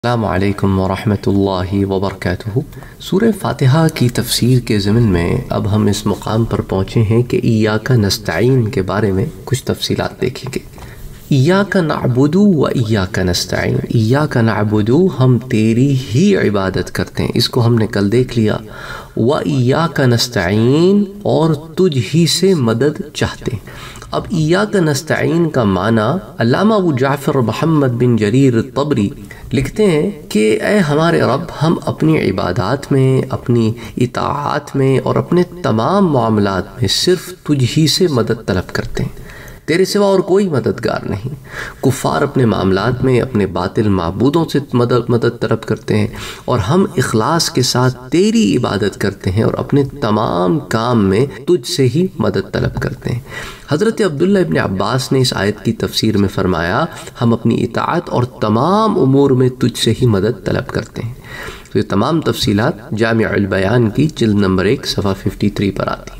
السلام علیکم ورحمۃ اللہ وبرکاتہ۔ سورہ فاتحہ کی تفسیر کے ضمن میں اب ہم اس مقام پر پہنچے ہیں کہ ایاک نستعین کے بارے میں کچھ تفصیلات دیکھیں گے۔ ایاک نعبد و ایاک نستعین، ایاک نعبد ہم تیری ہی عبادت کرتے ہیں، اس کو ہم نے کل دیکھ لیا، و ایاک نستعین اور تجھ ہی سے مدد چاہتے ہیں۔ اب ایاک نستعین کا معنی علامہ ابو جعفر محمد بن جریر الطبری لکھتے ہیں کہ اے ہمارے رب، ہم اپنی عبادات میں، اپنی اطاعات میں اور اپنے تمام معاملات میں صرف تجھ ہی سے مدد طلب کرتے ہیں، تیرے سوا اور کوئی مددگار نہیں۔ کفار اپنے معاملات میں اپنے باطل معبودوں سے مدد طلب کرتے ہیں، اور ہم اخلاص کے ساتھ تیری عبادت کرتے ہیں اور اپنے تمام کام میں تجھ سے ہی مدد طلب کرتے ہیں۔ حضرت عبداللہ ابن عباس نے اس آیت کی تفسیر میں فرمایا، ہم اپنی اطاعت اور تمام امور میں تجھ سے ہی مدد طلب کرتے ہیں۔ تو یہ تمام تفصیلات جامع البیان کی جلد نمبر 1 صفحہ 53 پر آتی ہیں۔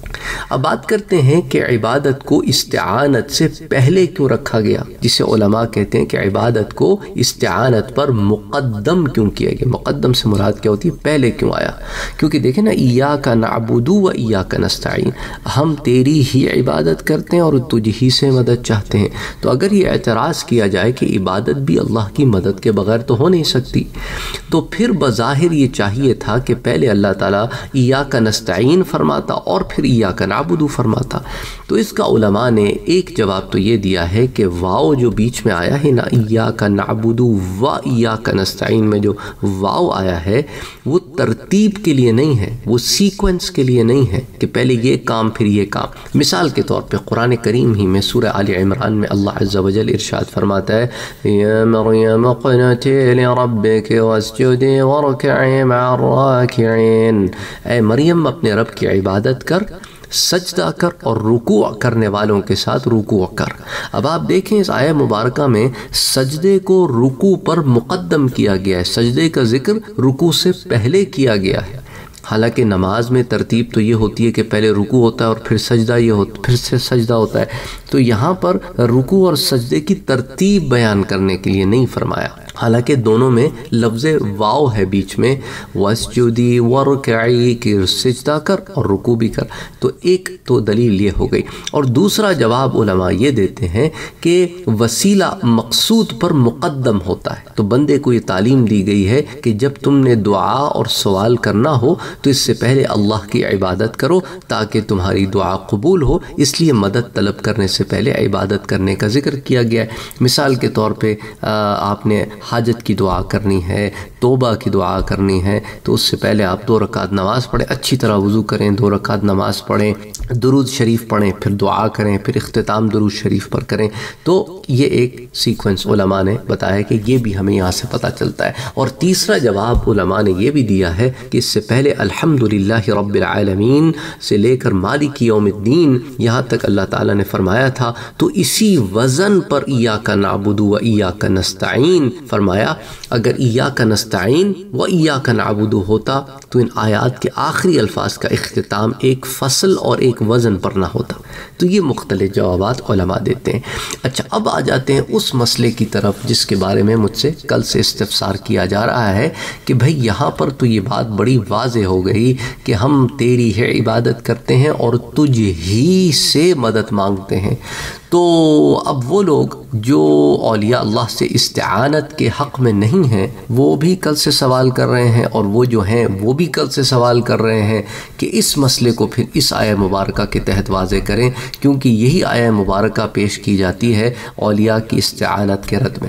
اب بات کرتے ہیں کہ عبادت کو استعانت سے پہلے کیوں رکھا گیا، جسے علماء کہتے ہیں کہ عبادت کو استعانت پر مقدم کیوں کیا گیا۔ مقدم سے مراد کیا ہوتی ہے؟ پہلے کیوں آیا؟ کیونکہ دیکھیں نا، ایاک نعبد و ایاک نستعین، ہم تیری ہی عبادت کرتے ہیں اور تجھ ہی سے مدد چاہتے ہیں۔ تو اگر یہ اعتراض کیا جائے کہ عبادت بھی اللہ کی مدد کے بغیر تو ہو نہیں سکتی، تو پھر بظاہر یہ چاہیے تھا کہ پہلے اللہ تعالیٰ ایاک نستعین فرماتا اور پھر ایاک نعبد فرماتا۔ تو اس کا علماء نے ایک جواب تو یہ دیا ہے کہ واو جو بیچ میں آیا ہے نا، ایاک نعبد و ایاک نستعین میں جو واو آیا ہے، وہ ترتیب کے لیے نہیں ہے، وہ سیکوینس کے لیے نہیں ہے کہ پہلے یہ کام پھر یہ کام۔ مثال کے طور پہ قرآن کریم ہی میں سورہ آل عمران میں اللہ عز و جل ارشاد فرماتا ہے، یا مریم اقنتی لربک واسجدی وارکعی مع الراکعین، اے مریم اپنے رب کی عبادت کر، سجدہ کر اور رکوع کرنے والوں کے ساتھ رکوع کر۔ اب آپ دیکھیں اس آیہ مبارکہ میں سجدے کو رکوع پر مقدم کیا گیا ہے، سجدے کا ذکر رکوع سے پہلے کیا گیا ہے۔ حالانکہ نماز میں ترتیب تو یہ ہوتی ہے کہ پہلے رکوع ہوتا ہے اور پھر سجدہ پھر سے سجدہ ہوتا ہے، تو یہاں پر رکوع اور سجدے کی ترتیب بیان کرنے کے لیے نہیں فرمایا، حالانکہ دونوں میں لفظ واو ہے بیچ میں، واسجدی ورکعی کہ سجدہ کر اور رکوع بھی کر۔ تو ایک تو دلیل یہ ہو گئی، اور دوسرا جواب علماء یہ دیتے ہیں کہ وسیلہ مقصود پر مقدم ہوتا ہے۔ تو بندے کو یہ تعلیم دی گئی ہے کہ جب تم نے دعا اور سوال کرنا ہو تو اس سے پہلے اللہ کی عبادت کرو تاکہ تمہاری دعا قبول ہو، اس لیے مدد طلب کرنے سے پہلے عبادت کرنے کا ذکر کیا گیا ہے۔ مثال کے طور پہ آپ نے حاجت کی دعا کرنی ہے، توبہ کی دعا کرنی ہے، تو اس سے پہلے آپ 2 رکعت نماز پڑھیں، اچھی طرح وضو کریں، 2 رکعت نماز پڑھیں، درود شریف پڑھیں، پھر دعا کریں، پھر اختتام درود شریف پر کریں۔ تو یہ ایک سیکوینس علماء نے بتایا کہ یہ بھی ہمیں یہاں سے پتہ چلتا ہے۔ اور تیسرا جواب علماء نے یہ بھی دیا ہے کہ اس سے پہلے الحمدللہ رب العالمین سے لے کر مالک یوم الدین یہاں تک اللہ تعالیٰ نے فرمایا تھا، تو اسی وزن پر ایاک نعبد و ایاک نستعین فرمایا۔ اگر ایاک نستعین و ایاک نعبد ہوتا تو ان آیات کے آخری الفاظ کا اختتام ایک فصل اور ایک وزن پر نہ ہوتا۔ تو یہ مختلف جوابات علماء دیتے ہیں۔ اچھا، اب آ جاتے ہیں اس مسئلے کی طرف جس کے بارے میں مجھ سے کل سے استفسار کیا جا رہا ہے کہ بھئی یہاں پر تو یہ بات بڑی واضح ہو گئی کہ ہم تیری ہی عبادت کرتے ہیں اور تجھ ہی سے مدد مانگتے ہیں، تو اب وہ لوگ جو اولیاء اللہ سے استعانت کے حق میں نہیں ہیں وہ بھی کل سے سوال کر رہے ہیں، اور وہ جو ہیں وہ بھی کل سے سوال کر رہے ہیں کہ اس مسئلے کو پھر اس آیہ مبارکہ کے تحت واضح کریں، کیونکہ یہی آیہ مبارکہ پیش کی جاتی ہے اولیاء کی استعانت کے رد میں۔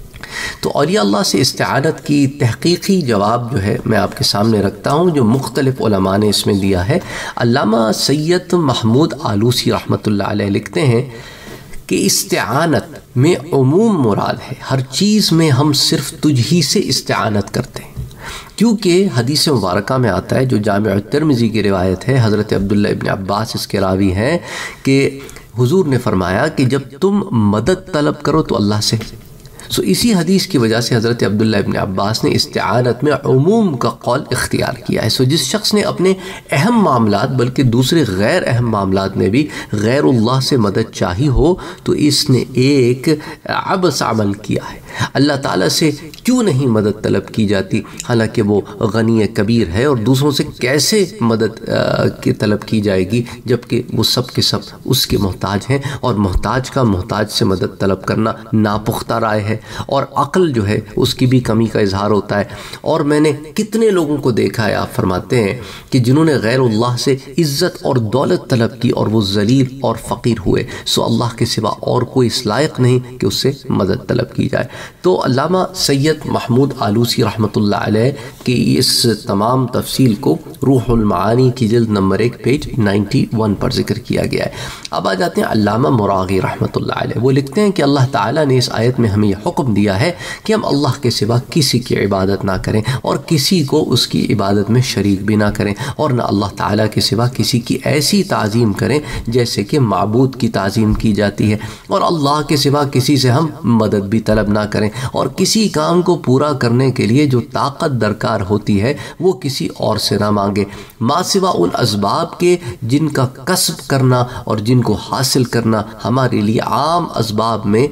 تو اولیاء اللہ سے استعانت کی تحقیقی جواب جو ہے میں آپ کے سامنے رکھتا ہوں، جو مختلف علماء نے اس میں دیا ہے۔ علامہ سید محمود آلوسی رحمۃ اللہ علیہ لکھتے ہیں کہ استعانت میں عموم مراد ہے، ہر چیز میں ہم صرف تجھ ہی سے استعانت کرتے ہیں، کیونکہ حدیث مبارکہ میں آتا ہے جو جامع الترمذی کی روایت ہے، حضرت عبداللہ ابن عباس اس کے راوی ہیں، کہ حضور نے فرمایا کہ جب تم مدد طلب کرو تو اللہ سے، اسی حدیث کی وجہ سے حضرت عبداللہ ابن عباس نے استعانت میں عموم کا قول اختیار کیا ہے۔ جس شخص نے اپنے اہم معاملات بلکہ دوسرے غیر اہم معاملات میں بھی غیر اللہ سے مدد چاہی ہو تو اس نے ایک عبث عمل کیا ہے۔ اللہ تعالیٰ سے کیوں نہیں مدد طلب کی جاتی حالانکہ وہ غنی کبیر ہے، اور دوسروں سے کیسے مدد کی طلب کی جائے گی جبکہ وہ سب کے سب اس کے محتاج ہیں، اور محتاج کا محتاج سے مدد طلب کرنا ناپختہ رائے ہے، اور عقل جو ہے اس کی بھی کمی کا اظہار ہوتا ہے۔ اور میں نے کتنے لوگوں کو دیکھا ہے، آپ فرماتے ہیں کہ جنہوں نے غیر اللہ سے عزت اور دولت طلب کی اور وہ ذلیل اور فقیر ہوئے، سو اللہ کے سوا اور کوئی اس لائق نہیں کہ اس سے مدد طلب کی جائے۔ تو علامہ سید محمود آلوسی رحمۃ اللہ علیہ کی اس تمام تفصیل کو روح المعانی کی جلد نمبر 1 پیج 91 پر ذکر کیا گیا ہے۔ اب آ جاتے ہیں علامہ مراغی رحمۃ اللہ علیہ، وہ لکھتے ہیں کہ اللہ تعالیٰ نے اس آیت میں ہمیں یہ حکم دیا ہے کہ ہم اللہ کے سوا کسی کی عبادت نہ کریں اور کسی کو اس کی عبادت میں شریک بھی نہ کریں، اور نہ اللہ تعالیٰ کے سوا کسی کی ایسی تعظیم کریں جیسے کہ معبود کی تعظیم کی جاتی ہے، اور اللہ کے سوا کسی سے ہم مدد بھی طلب نہ کریں، اور کسی کام کو پورا کرنے کے لیے جو طاقت درکار ہوتی ہے وہ کسی اور سے نہ مانگے، ما سوا ان اسباب کے جن کا کسب کرنا اور جن کو حاصل کرنا ہمارے لیے عام اسباب میں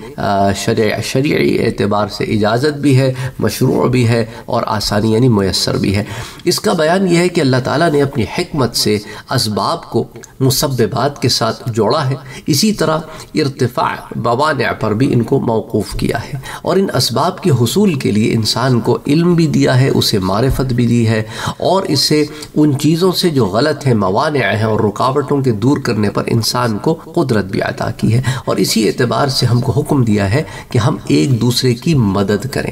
شرعی اعتبار سے اجازت بھی ہے، مشروع بھی ہے، اور آسانی یعنی میسر بھی ہے۔ اس کا بیان یہ ہے کہ اللہ تعالیٰ نے اپنی حکمت سے اسباب کو مسببات کے ساتھ جوڑا ہے، اسی طرح ارتفاع موانع پر بھی ان کو موقوف کیا ہے، اور ان اسباب کے حصول کے لیے انسان کو علم بھی دیا ہے، اسے معرفت بھی دی ہے، اور اسے ان چیزوں سے جو غلط ہیں، موانع ہیں اور رکاوٹوں کے دور کرنے پر انسان کو قدرت بھی عطا کی ہے، اور اسی اعتبار سے ہم کو حکم دیا ہے کہ ہم ایک دوسرے کی مدد کریں۔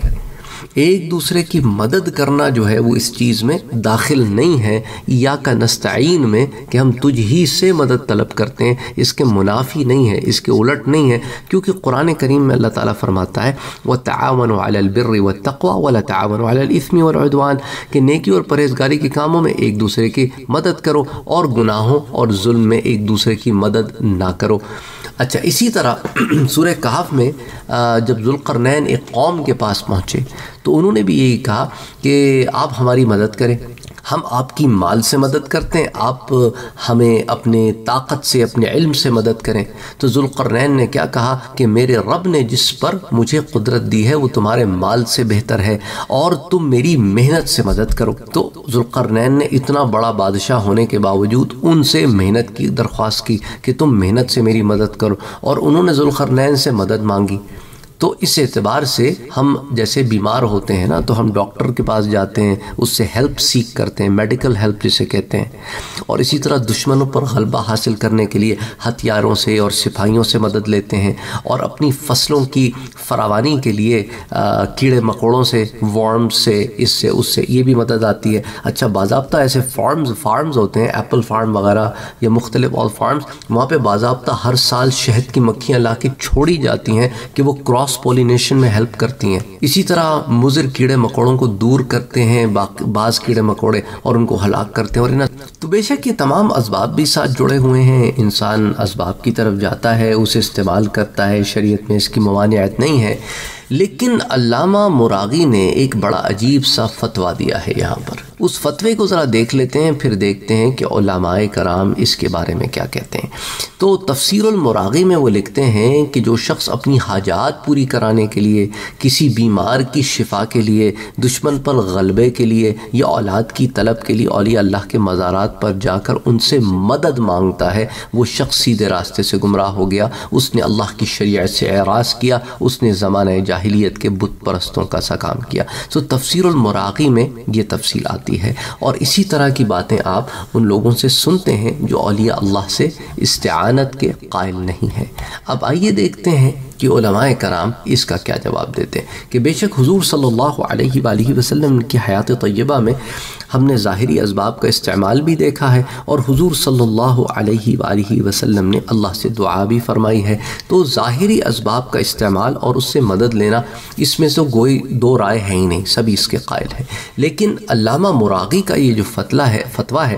ایک دوسرے کی مدد کرنا جو ہے وہ اس چیز میں داخل نہیں ہے ایاک نستعین میں کہ ہم تجھ ہی سے مدد طلب کرتے ہیں، اس کے منافی نہیں ہے، اس کے الٹ نہیں ہے، کیونکہ قرآن کریم میں اللہ تعالیٰ فرماتا ہے وَتَعَاوَنُوا عَلَى الْبِرِّ وَالتَّقْوَى وَلَا تَعَاوَنُوا عَلَى الْإِثْمِ وَالْعُدْوَانِ، کہ نیکی اور پرہیزگاری کے کاموں میں ایک دوسرے کی مدد کرو اور گناہوں اور ظلم میں ایک دوسرے کی مدد نہ کرو۔ اچھا، اسی طرح سورہ کہف میں جب ذوالقرنین ایک قوم کے پاس پہنچے تو انہوں نے بھی یہی کہا کہ آپ ہماری مدد کریں، ہم آپ کی مال سے مدد کرتے ہیں، آپ ہمیں اپنے طاقت سے، اپنے علم سے مدد کریں۔ تو ذوالقرنین نے کیا کہا کہ میرے رب نے جس پر مجھے قدرت دی ہے وہ تمہارے مال سے بہتر ہے، اور تم میری محنت سے مدد کرو۔ تو ذوالقرنین نے اتنا بڑا بادشاہ ہونے کے باوجود ان سے محنت کی درخواست کی کہ تم محنت سے میری مدد کرو، اور انہوں نے ذوالقرنین سے مدد مانگی۔ تو اس اعتبار سے ہم جیسے بیمار ہوتے ہیں نا تو ہم ڈاکٹر کے پاس جاتے ہیں، اس سے ہیلپ سیکھ کرتے ہیں، میڈیکل ہیلپ جسے کہتے ہیں، اور اسی طرح دشمنوں پر غلبہ حاصل کرنے کے لیے ہتھیاروں سے اور سپاہیوں سے مدد لیتے ہیں، اور اپنی فصلوں کی فراوانی کے لیے کیڑے مکوڑوں سے، ورم سے، اس سے اس سے یہ بھی مدد آتی ہے۔ اچھا، باضابطہ ایسے فارمز ہوتے ہیں، ایپل فارم وغیرہ یا مختلف اور فارمز، وہاں پہ باضابطہ ہر سال شہد کی مکھیاں لا کے چھوڑی جاتی ہیں کہ وہ کراس پولینیشن میں ہیلپ کرتی ہیں۔ اسی طرح مضر کیڑے مکوڑوں کو دور کرتے ہیں بعض کیڑے مکوڑے، اور ان کو ہلاک کرتے ہیں، اور تو بے شک یہ تمام اسباب بھی ساتھ جڑے ہوئے ہیں۔ انسان اسباب کی طرف جاتا ہے، اسے استعمال کرتا ہے، شریعت میں اس کی ممانعت نہیں ہے۔ لیکن علامہ مراغی نے ایک بڑا عجیب سا فتویٰ دیا ہے یہاں پر، اس فتوے کو ذرا دیکھ لیتے ہیں، پھر دیکھتے ہیں کہ علماء کرام اس کے بارے میں کیا کہتے ہیں۔ تو تفسیر المراغی میں وہ لکھتے ہیں کہ جو شخص اپنی حاجات پوری کرانے کے لیے، کسی بیمار کی شفا کے لیے، دشمن پر غلبے کے لیے یا اولاد کی طلب کے لیے اولیاء اللہ کے مزارات پر جا کر ان سے مدد مانگتا ہے، وہ شخص سیدھے راستے سے گمراہ ہو گیا، اس نے اللہ کی شریعت سے اعراض کیا، اس نے زمانہ جاہلیت کے بت پرستوں کا سا کام کیا۔ تو تفسیر المراغی میں یہ تفصیل آتی ہے، اور اسی طرح کی باتیں آپ ان لوگوں سے سنتے ہیں جو اولیاء اللہ سے استعانت کے قائل نہیں ہیں۔ اب آئیے دیکھتے ہیں کہ علماء کرام اس کا کیا جواب دیتے ہیں کہ بے شک حضور صلی اللہ علیہ وآلہ وسلم کی حیات طیبہ میں ہم نے ظاہری اسباب کا استعمال بھی دیکھا ہے، اور حضور صلی اللہ علیہ وآلہ وسلم نے اللہ سے دعا بھی فرمائی ہے۔ تو ظاہری اسباب کا استعمال اور اس سے مدد لینا، اس میں سے کوئی دو رائے ہیں ہی نہیں، سبھی اس کے قائل ہیں۔ لیکن علامہ مراغی کا یہ جو فتویٰ ہے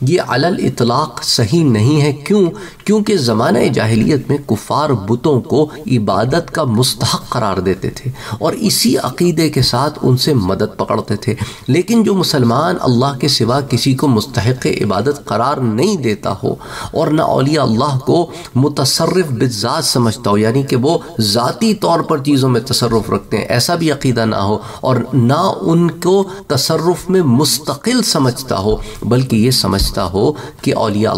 یہ علی الاطلاق صحیح نہیں ہے۔ کیوں؟ کیونکہ زمانہ جاہلیت میں کفار بتوں کو عبادت کا مستحق قرار دیتے تھے اور اسی عقیدے کے ساتھ ان سے مدد پکڑتے تھے، لیکن جو مسلمان اللہ کے سوا کسی کو مستحق عبادت قرار نہیں دیتا ہو اور نہ اولیاء اللہ کو متصرف بالذات سمجھتا ہو، یعنی کہ وہ ذاتی طور پر چیزوں میں تصرف رکھتے ہیں، ایسا بھی عقیدہ نہ ہو، اور نہ ان کو تصرف میں مستقل سمجھتا ہو، بلکہ یہ سمجھتا ہو کہ اولیاء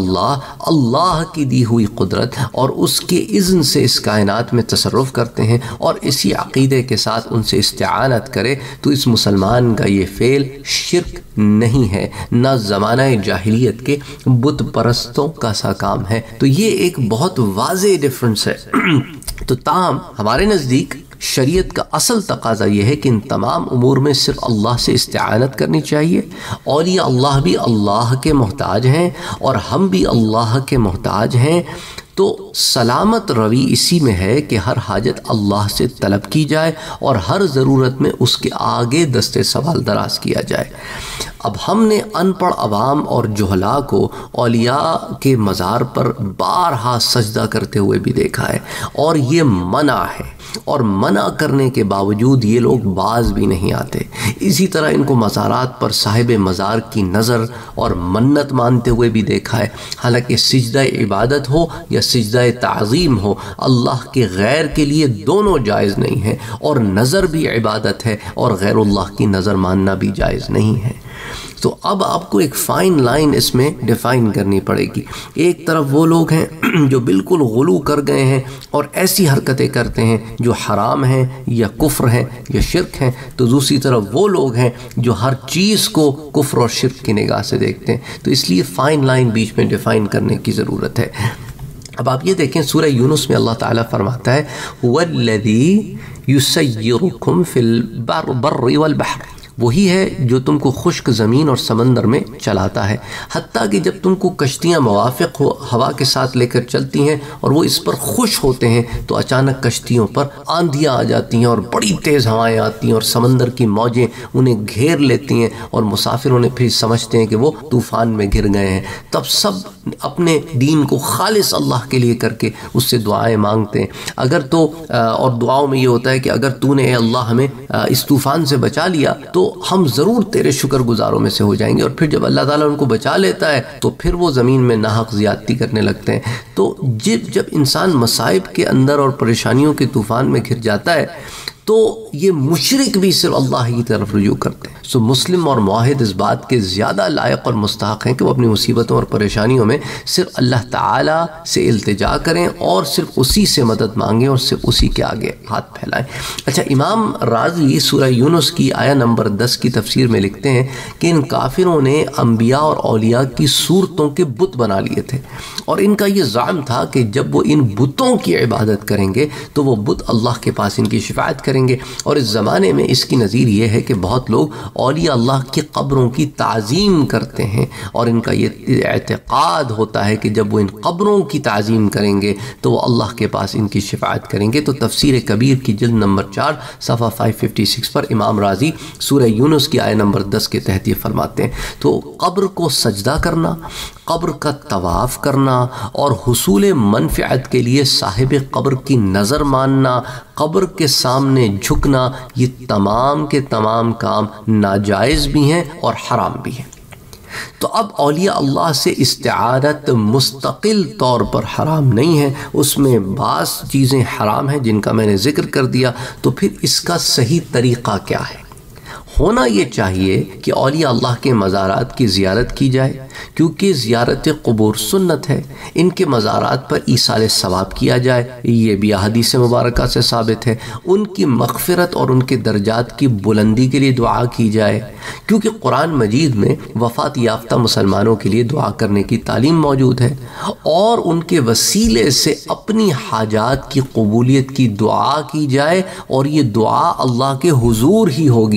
اللہ کی دی ہوئی قدرت اور اس کے اذن سے اس کائنات میں تصرف کرتے ہیں، اور اسی عقیدے کے ساتھ ان سے استعانت کرے، تو اس مسلمان کا یہ فعل شرک نہیں ہے، نہ زمانہ جاہلیت کے بت پرستوں کا سا کام ہے۔ تو یہ ایک بہت واضح ڈفرنس ہے۔ تو تاہم ہمارے نزدیک شریعت کا اصل تقاضا یہ ہے کہ ان تمام امور میں صرف اللہ سے استعانت کرنی چاہیے۔ اولیاء اللہ بھی اللہ کے محتاج ہیں اور ہم بھی اللہ کے محتاج ہیں، تو سلامت روی اسی میں ہے کہ ہر حاجت اللہ سے طلب کی جائے اور ہر ضرورت میں اس کے آگے دستے سوال دراز کیا جائے۔ اب ہم نے ان پڑھ عوام اور جہلاء کو اولیاء کے مزار پر بارہا سجدہ کرتے ہوئے بھی دیکھا ہے، اور یہ منع ہے، اور منع کرنے کے باوجود یہ لوگ باز بھی نہیں آتے۔ اسی طرح ان کو مزارات پر صاحب مزار کی نظر اور منت مانتے ہوئے بھی دیکھا ہے، حالانکہ سجدہ عبادت ہو یا سجدہ تعظیم ہو، اللہ کے غیر کے لیے دونوں جائز نہیں ہیں، اور نظر بھی عبادت ہے اور غیر اللہ کی نظر ماننا بھی جائز نہیں ہے۔ تو اب آپ کو ایک فائن لائن اس میں ڈیفائن کرنی پڑے گی۔ ایک طرف وہ لوگ ہیں جو بالکل غلو کر گئے ہیں اور ایسی حرکتیں کرتے ہیں جو حرام ہیں یا کفر ہیں یا شرک ہیں، تو دوسری طرف وہ لوگ ہیں جو ہر چیز کو کفر اور شرک کی نگاہ سے دیکھتے ہیں۔ تو اس لیے فائن لائن بیچ میں ڈیفائن کرنے کی ضرورت ہے۔ اب آپ یہ دیکھیں سورہ یونس میں اللہ تعالیٰ فرماتا ہے وَالَّذِي يُسَيِّرُكُمْ فِي الْبَرِّ وَالْبَحْرِ، وہی ہے جو تم کو خشک زمین اور سمندر میں چلاتا ہے، حتیٰ کہ جب تم کو کشتیاں موافق ہو ہوا کے ساتھ لے کر چلتی ہیں اور وہ اس پر خوش ہوتے ہیں، تو اچانک کشتیوں پر آندھیاں آ جاتی ہیں اور بڑی تیز ہوائیں آتی ہیں اور سمندر کی موجیں انہیں گھیر لیتی ہیں، اور مسافر انہیں پھر سمجھتے ہیں کہ وہ طوفان میں گر گئے ہیں۔ تب سب اپنے دین کو خالص اللہ کے لیے کر کے اس سے دعائیں مانگتے ہیں۔ اگر تو اور دعاؤں میں یہ ہوتا ہے کہ اگر تو نے اے اللہ ہمیں اس طوفان سے بچا لیا تو ہم ضرور تیرے شکر گزاروں میں سے ہو جائیں گے، اور پھر جب اللہ تعالیٰ ان کو بچا لیتا ہے تو پھر وہ زمین میں ناحق زیادتی کرنے لگتے ہیں۔ تو جب انسان مصائب کے اندر اور پریشانیوں کے طوفان میں گر جاتا ہے تو یہ مشرک بھی صرف اللہ کی طرف رجوع کرتے ہیں۔ سو مسلم اور معاہد اس بات کے زیادہ لائق اور مستحق ہیں کہ وہ اپنی مصیبتوں اور پریشانیوں میں صرف اللہ تعالیٰ سے التجا کریں اور صرف اسی سے مدد مانگیں اور صرف اسی کے آگے ہاتھ پھیلائیں۔ اچھا، امام رازی سورہ یونس کی آیہ نمبر 10 کی تفسیر میں لکھتے ہیں کہ ان کافروں نے انبیاء اور اولیاء کی صورتوں کے بت بنا لیے تھے، اور ان کا یہ زعم تھا کہ جب وہ ان بتوں کی عبادت کریں گے تو وہ بت اللہ کے پاس ان کی شفاعت کریں گے۔ اور اس زمانے میں اس کی نظیر یہ ہے کہ بہت لوگ اولیاء اللہ کی قبروں کی تعظیم کرتے ہیں، اور ان کا یہ اعتقاد ہوتا ہے کہ جب وہ ان قبروں کی تعظیم کریں گے تو وہ اللہ کے پاس ان کی شفاعت کریں گے۔ تو تفسیر کبیر کی جلد نمبر 4 صفحہ 556 پر امام رازی سورہ یونس کی آیہ نمبر 10 کے تحت یہ فرماتے ہیں۔ تو قبر کو سجدہ کرنا، قبر کا طواف کرنا اور حصول منفعت کے لیے صاحب قبر کی نظر ماننا، قبر کے سامنے جھکنا، یہ تمام کے تمام کام ناجائز بھی ہیں اور حرام بھی ہیں۔ تو اب اولیاء اللہ سے استعانت مستقل طور پر حرام نہیں ہے، اس میں بعض چیزیں حرام ہیں جن کا میں نے ذکر کر دیا۔ تو پھر اس کا صحیح طریقہ کیا ہے؟ ہونا یہ چاہیے کہ اولیاء اللہ کے مزارات کی زیارت کی جائے، کیونکہ زیارت قبور سنت ہے۔ ان کے مزارات پر ایصال ثواب کیا جائے، یہ بھی احادیث مبارکہ سے ثابت ہے۔ ان کی مغفرت اور ان کے درجات کی بلندی کے لیے دعا کی جائے، کیونکہ قرآن مجید میں وفات یافتہ مسلمانوں کے لیے دعا کرنے کی تعلیم موجود ہے، اور ان کے وسیلے سے اپنی حاجات کی قبولیت کی دعا کی جائے، اور یہ دعا اللہ کے حضور ہی ہوگی۔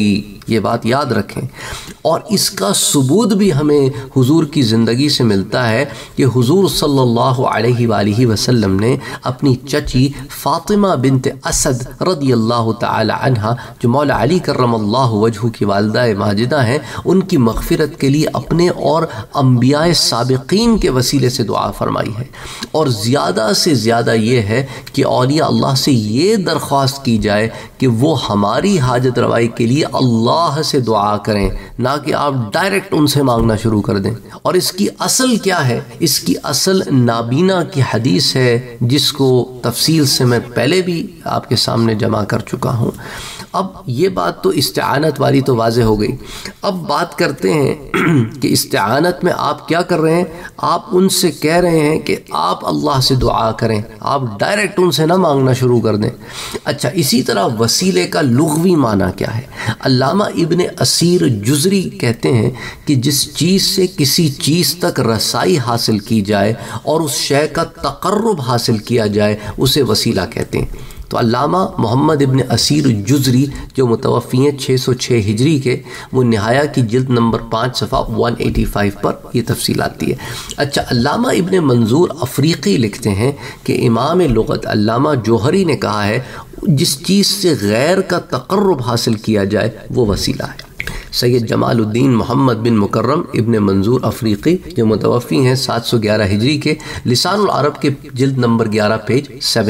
یہ بات یاد رکھیں۔ اور اس کا ثبوت بھی ہمیں حضور کی زندگی سے ملتا ہے کہ حضور صلی اللہ علیہ وآلہ وسلم نے اپنی چچی فاطمہ بنت اسد رضی اللہ تعالی عنہ، جو مولا علی کرم اللہ وجہہ کی والدہ ماجدہ ہیں، ان کی مغفرت کے لیے اپنے اور انبیاء سابقین کے وسیلے سے دعا فرمائی ہے۔ اور زیادہ سے زیادہ یہ ہے کہ اولیاء اللہ سے یہ درخواست کی جائے کہ وہ ہماری حاجت روائی کے لیے اللہ سے دعا کریں، نہ کہ آپ ڈائریکٹ ان سے مانگنا شروع کر دیں۔ اور اس کی اصل کیا ہے؟ اس کی اصل نابینا کی حدیث ہے، جس کو تفصیل سے میں پہلے بھی آپ کے سامنے جمع کر چکا ہوں۔ اب یہ بات تو استعانت والی تو واضح ہو گئی۔ اب بات کرتے ہیں کہ استعانت میں آپ کیا کر رہے ہیں؟ آپ ان سے کہہ رہے ہیں کہ آپ اللہ سے دعا کریں، آپ ڈائریکٹ ان سے نہ مانگنا شروع کر دیں۔ اچھا، اسی طرح وسیلے کا لغوی معنی کیا ہے؟ علامہ ابن اسیر جزری کہتے ہیں کہ جس چیز سے کسی چیز تک رسائی حاصل کی جائے اور اس شے کا تقرب حاصل کیا جائے، اسے وسیلہ کہتے ہیں۔ تو علامہ محمد ابن اسیر جزری جو متوفی ہیں 606 ہجری کے، وہ نہایہ کی جلد نمبر 5 صفحہ 185 پر یہ تفصیل آتی ہے۔ اچھا، علامہ ابن منظور افریقی لکھتے ہیں کہ امام لغت علامہ جوہری نے کہا ہے جس چیز سے غیر کا تقرب حاصل کیا جائے وہ وسیلہ ہے۔ سید جمال الدین محمد بن مکرم ابن منظور افریقی جو متوفی ہیں 711 ہجری کے، لسان العرب کے جلد نمبر 11 پیج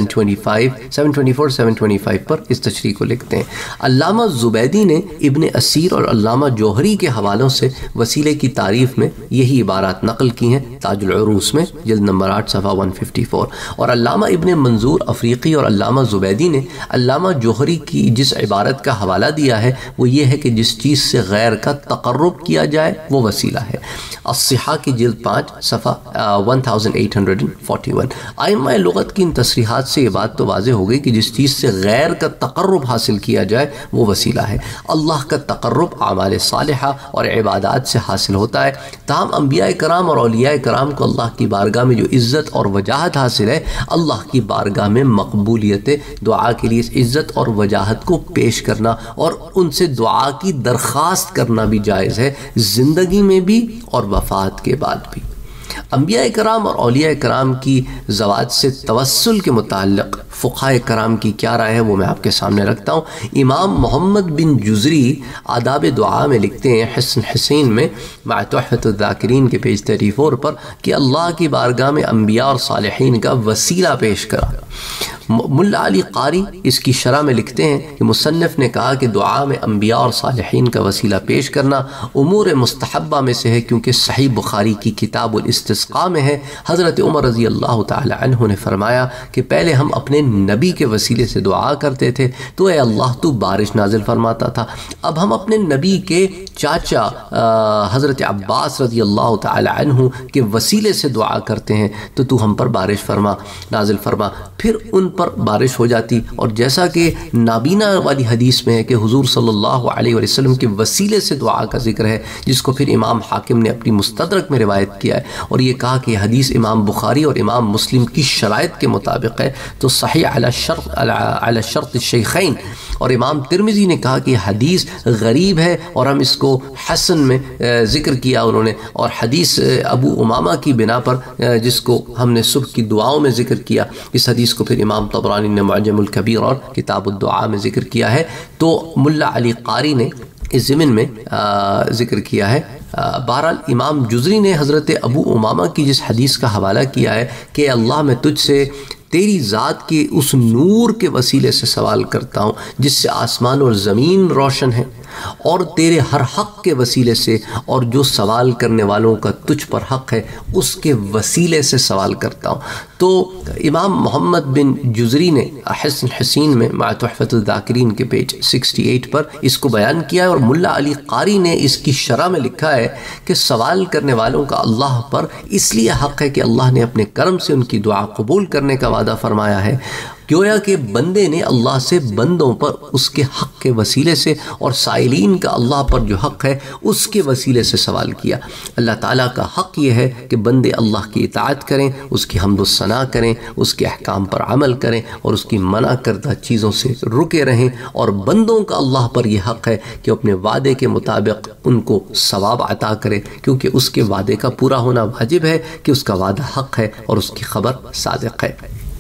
724-725 پر اس تشریح کو لکھتے ہیں۔ علامہ زبیدی نے ابن اسیر اور علامہ جوہری کے حوالوں سے وسیلے کی تعریف میں یہی عبارات نقل کی ہیں تاج العروس میں جلد نمبر 8 صفحہ 154۔ اور علامہ ابن منظور افریقی اور علامہ زبیدی نے علامہ جوہری کی جس عبارت کا حوالہ دیا ہے وہ یہ ہے کہ جس چیز سے غیر کا تقرب کیا جائے وہ وسیلہ ہے۔ الصحاح کی جلد 5 صفحہ 1841۔ ائمہ لغت کی ان تصریحات سے یہ بات تو واضح ہو گئی کہ جس چیز سے غیر کا تقرب حاصل کیا جائے وہ وسیلہ ہے۔ اللہ کا تقرب اعمال صالحہ اور عبادات سے حاصل ہوتا ہے، تاہم انبیاء کرام اور اولیاء کرام کو اللہ کی بارگاہ میں جو عزت اور وجاہت حاصل ہے، اللہ کی بارگاہ میں مقبولیت دعا کے لیے اس عزت اور وجاہت کو پیش کرنا اور ان سے دعا کی درخواست کرنا بھی جائز ہے، زندگی میں بھی اور وفات کے بعد بھی۔ انبیاء کرام اور اولیاء کرام کی ذوات سے توسل کے متعلق فقہائے کرام کی کیا رائے ہے وہ میں آپ کے سامنے رکھتا ہوں۔ امام محمد بن جزری آداب دعا میں لکھتے ہیں حسن حسین میں مع تحفۃ الذاکرین کے پیج 34 پر کہ اللہ کی بارگاہ میں انبیاء اور صالحین کا وسیلہ پیش کرا۔ ملا علی قاری اس کی شرح میں لکھتے ہیں کہ مصنف نے کہا کہ دعا میں انبیاء اور صالحین کا وسیلہ پیش کرنا امور مستحبہ میں سے ہے، کیونکہ صحیح بخاری کی کتاب الاستسقاء میں ہے حضرت عمر رضی اللہ تعالی عنہ نے فرمایا کہ پہلے ہم اپنے نبی کے وسیلے سے دعا کرتے تھے تو اے اللہ تو بارش نازل فرماتا تھا، اب ہم اپنے نبی کے چاچا حضرت عباس رضی اللہ تعالی عنہ کے وسیلے سے دعا کرتے ہیں تو تو ہم پر بارش نازل فرما، پھر ان پر بارش ہو جاتی۔ اور جیسا کہ نابینا والی حدیث میں ہے کہ حضور صلی اللہ علیہ وسلم کے وسیلے سے دعا کا ذکر ہے، جس کو پھر امام حاکم نے اپنی مستدرک میں روایت کیا ہے، اور یہ کہا کہ یہ حدیث امام بخاری اور امام مسلم کی شرائط کے مطابق ہے تو صحیح علی شرط الشیخین۔ اور امام ترمذی نے کہا کہ یہ حدیث غریب ہے اور ہم اس کو حسن میں ذکر کیا انہوں نے، اور حدیث ابو امامہ کی بنا پر جس کو ہم نے صبح کی دعاؤں میں ذکر کیا، اس حدیث کو پھر امام طبرانی نے معجم الکبیر اور کتاب الدعاء میں ذکر کیا ہے۔ تو ملا علی قاری نے اس ضمن میں ذکر کیا ہے۔ بہرحال امام جزری نے حضرت ابو امامہ کی جس حدیث کا حوالہ کیا ہے کہ اللہ میں تجھ سے تیری ذات کے اس نور کے وسیلے سے سوال کرتا ہوں جس سے آسمان اور زمین روشن ہیں، اور تیرے ہر حق کے وسیلے سے، اور جو سوال کرنے والوں کا تجھ پر حق ہے اس کے وسیلے سے سوال کرتا ہوں۔ تو امام محمد بن جزری نے حسن حسین میں مع تحفۃ الذاکرین کے پیج 68 پر اس کو بیان کیا ہے، اور ملا علی قاری نے اس کی شرح میں لکھا ہے کہ سوال کرنے والوں کا اللہ پر اس لیے حق ہے کہ اللہ نے اپنے کرم سے ان کی دعا قبول کرنے کا وعدہ فرمایا ہے، گویا کہ بندے نے اللہ سے بندوں پر اس کے حق کے وسیلے سے اور سائلین کا اللہ پر جو حق ہے اس کے وسیلے سے سوال کیا۔ اللہ تعالیٰ کا حق یہ ہے کہ بندے اللہ کی اطاعت کریں، اس کی حمد و ثنا کریں، اس کے احکام پر عمل کریں اور اس کی منع کردہ چیزوں سے رکے رہیں، اور بندوں کا اللہ پر یہ حق ہے کہ اپنے وعدے کے مطابق ان کو ثواب عطا کرے، کیونکہ اس کے وعدے کا پورا ہونا واجب ہے کہ اس کا وعدہ حق ہے اور اس کی خبر صادق ہے۔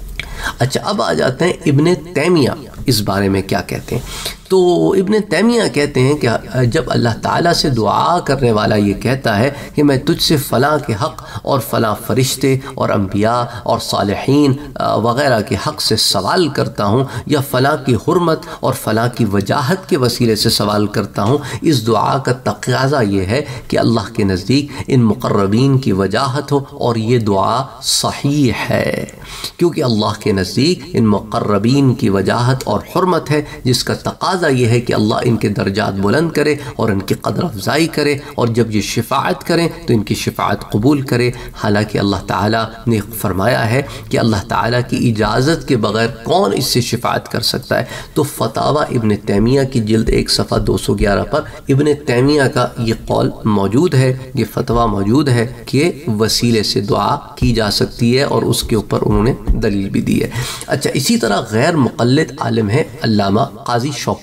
اچھا، اب آ جاتے ہیں ابن تیمیہ اس بارے میں کیا کہتے ہیں۔ تو ابن تیمیہ کہتے ہیں کہ جب اللہ تعالیٰ سے دعا کرنے والا یہ کہتا ہے کہ میں تجھ سے فلاں کے حق اور فلاں فرشتے اور انبیاء اور صالحین وغیرہ کے حق سے سوال کرتا ہوں، یا فلاں کی حرمت اور فلاں کی وجاہت کے وسیلے سے سوال کرتا ہوں، اس دعا کا تقاضا یہ ہے کہ اللہ کے نزدیک ان مقربین کی وجاہت ہو، اور یہ دعا صحیح ہے، کیونکہ اللہ کے نزدیک ان مقربین کی وجاہت اور حرمت ہے، جس کا تقاضا یہ ہے کہ اللہ ان کے درجات بلند کرے اور ان کی قدر افزائی کرے، اور جب یہ شفاعت کریں تو ان کی شفاعت قبول کرے۔ حالانکہ اللہ تعالیٰ نے فرمایا ہے کہ اللہ تعالیٰ کی اجازت کے بغیر کون اس سے شفاعت کر سکتا ہے۔ تو فتاوی ابن تیمیہ کی جلد 1 صفحہ 211 پر ابن تیمیہ کا یہ قول موجود ہے، یہ فتویٰ موجود ہے کہ وسیلے سے دعا کی جا سکتی ہے، اور اس کے اوپر انہوں نے دلیل بھی دی ہے۔ اچھا، اسی طرح غیر مقلد عالم ہے علامہ قاضی شوکانی،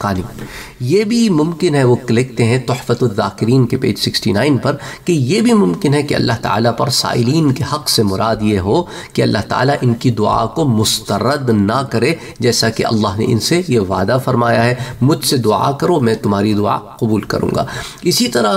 یہ بھی ممکن ہے، وہ لکھتے ہیں تحفۃ الذاکرین کے پیج 69 پر کہ یہ بھی ممکن ہے کہ اللہ تعالیٰ پر سائلین کے حق سے مراد یہ ہو کہ اللہ تعالیٰ ان کی دعا کو مسترد نہ کرے، جیسا کہ اللہ نے ان سے یہ وعدہ فرمایا ہے، مجھ سے دعا کرو میں تمہاری دعا قبول کروں گا۔ اسی طرح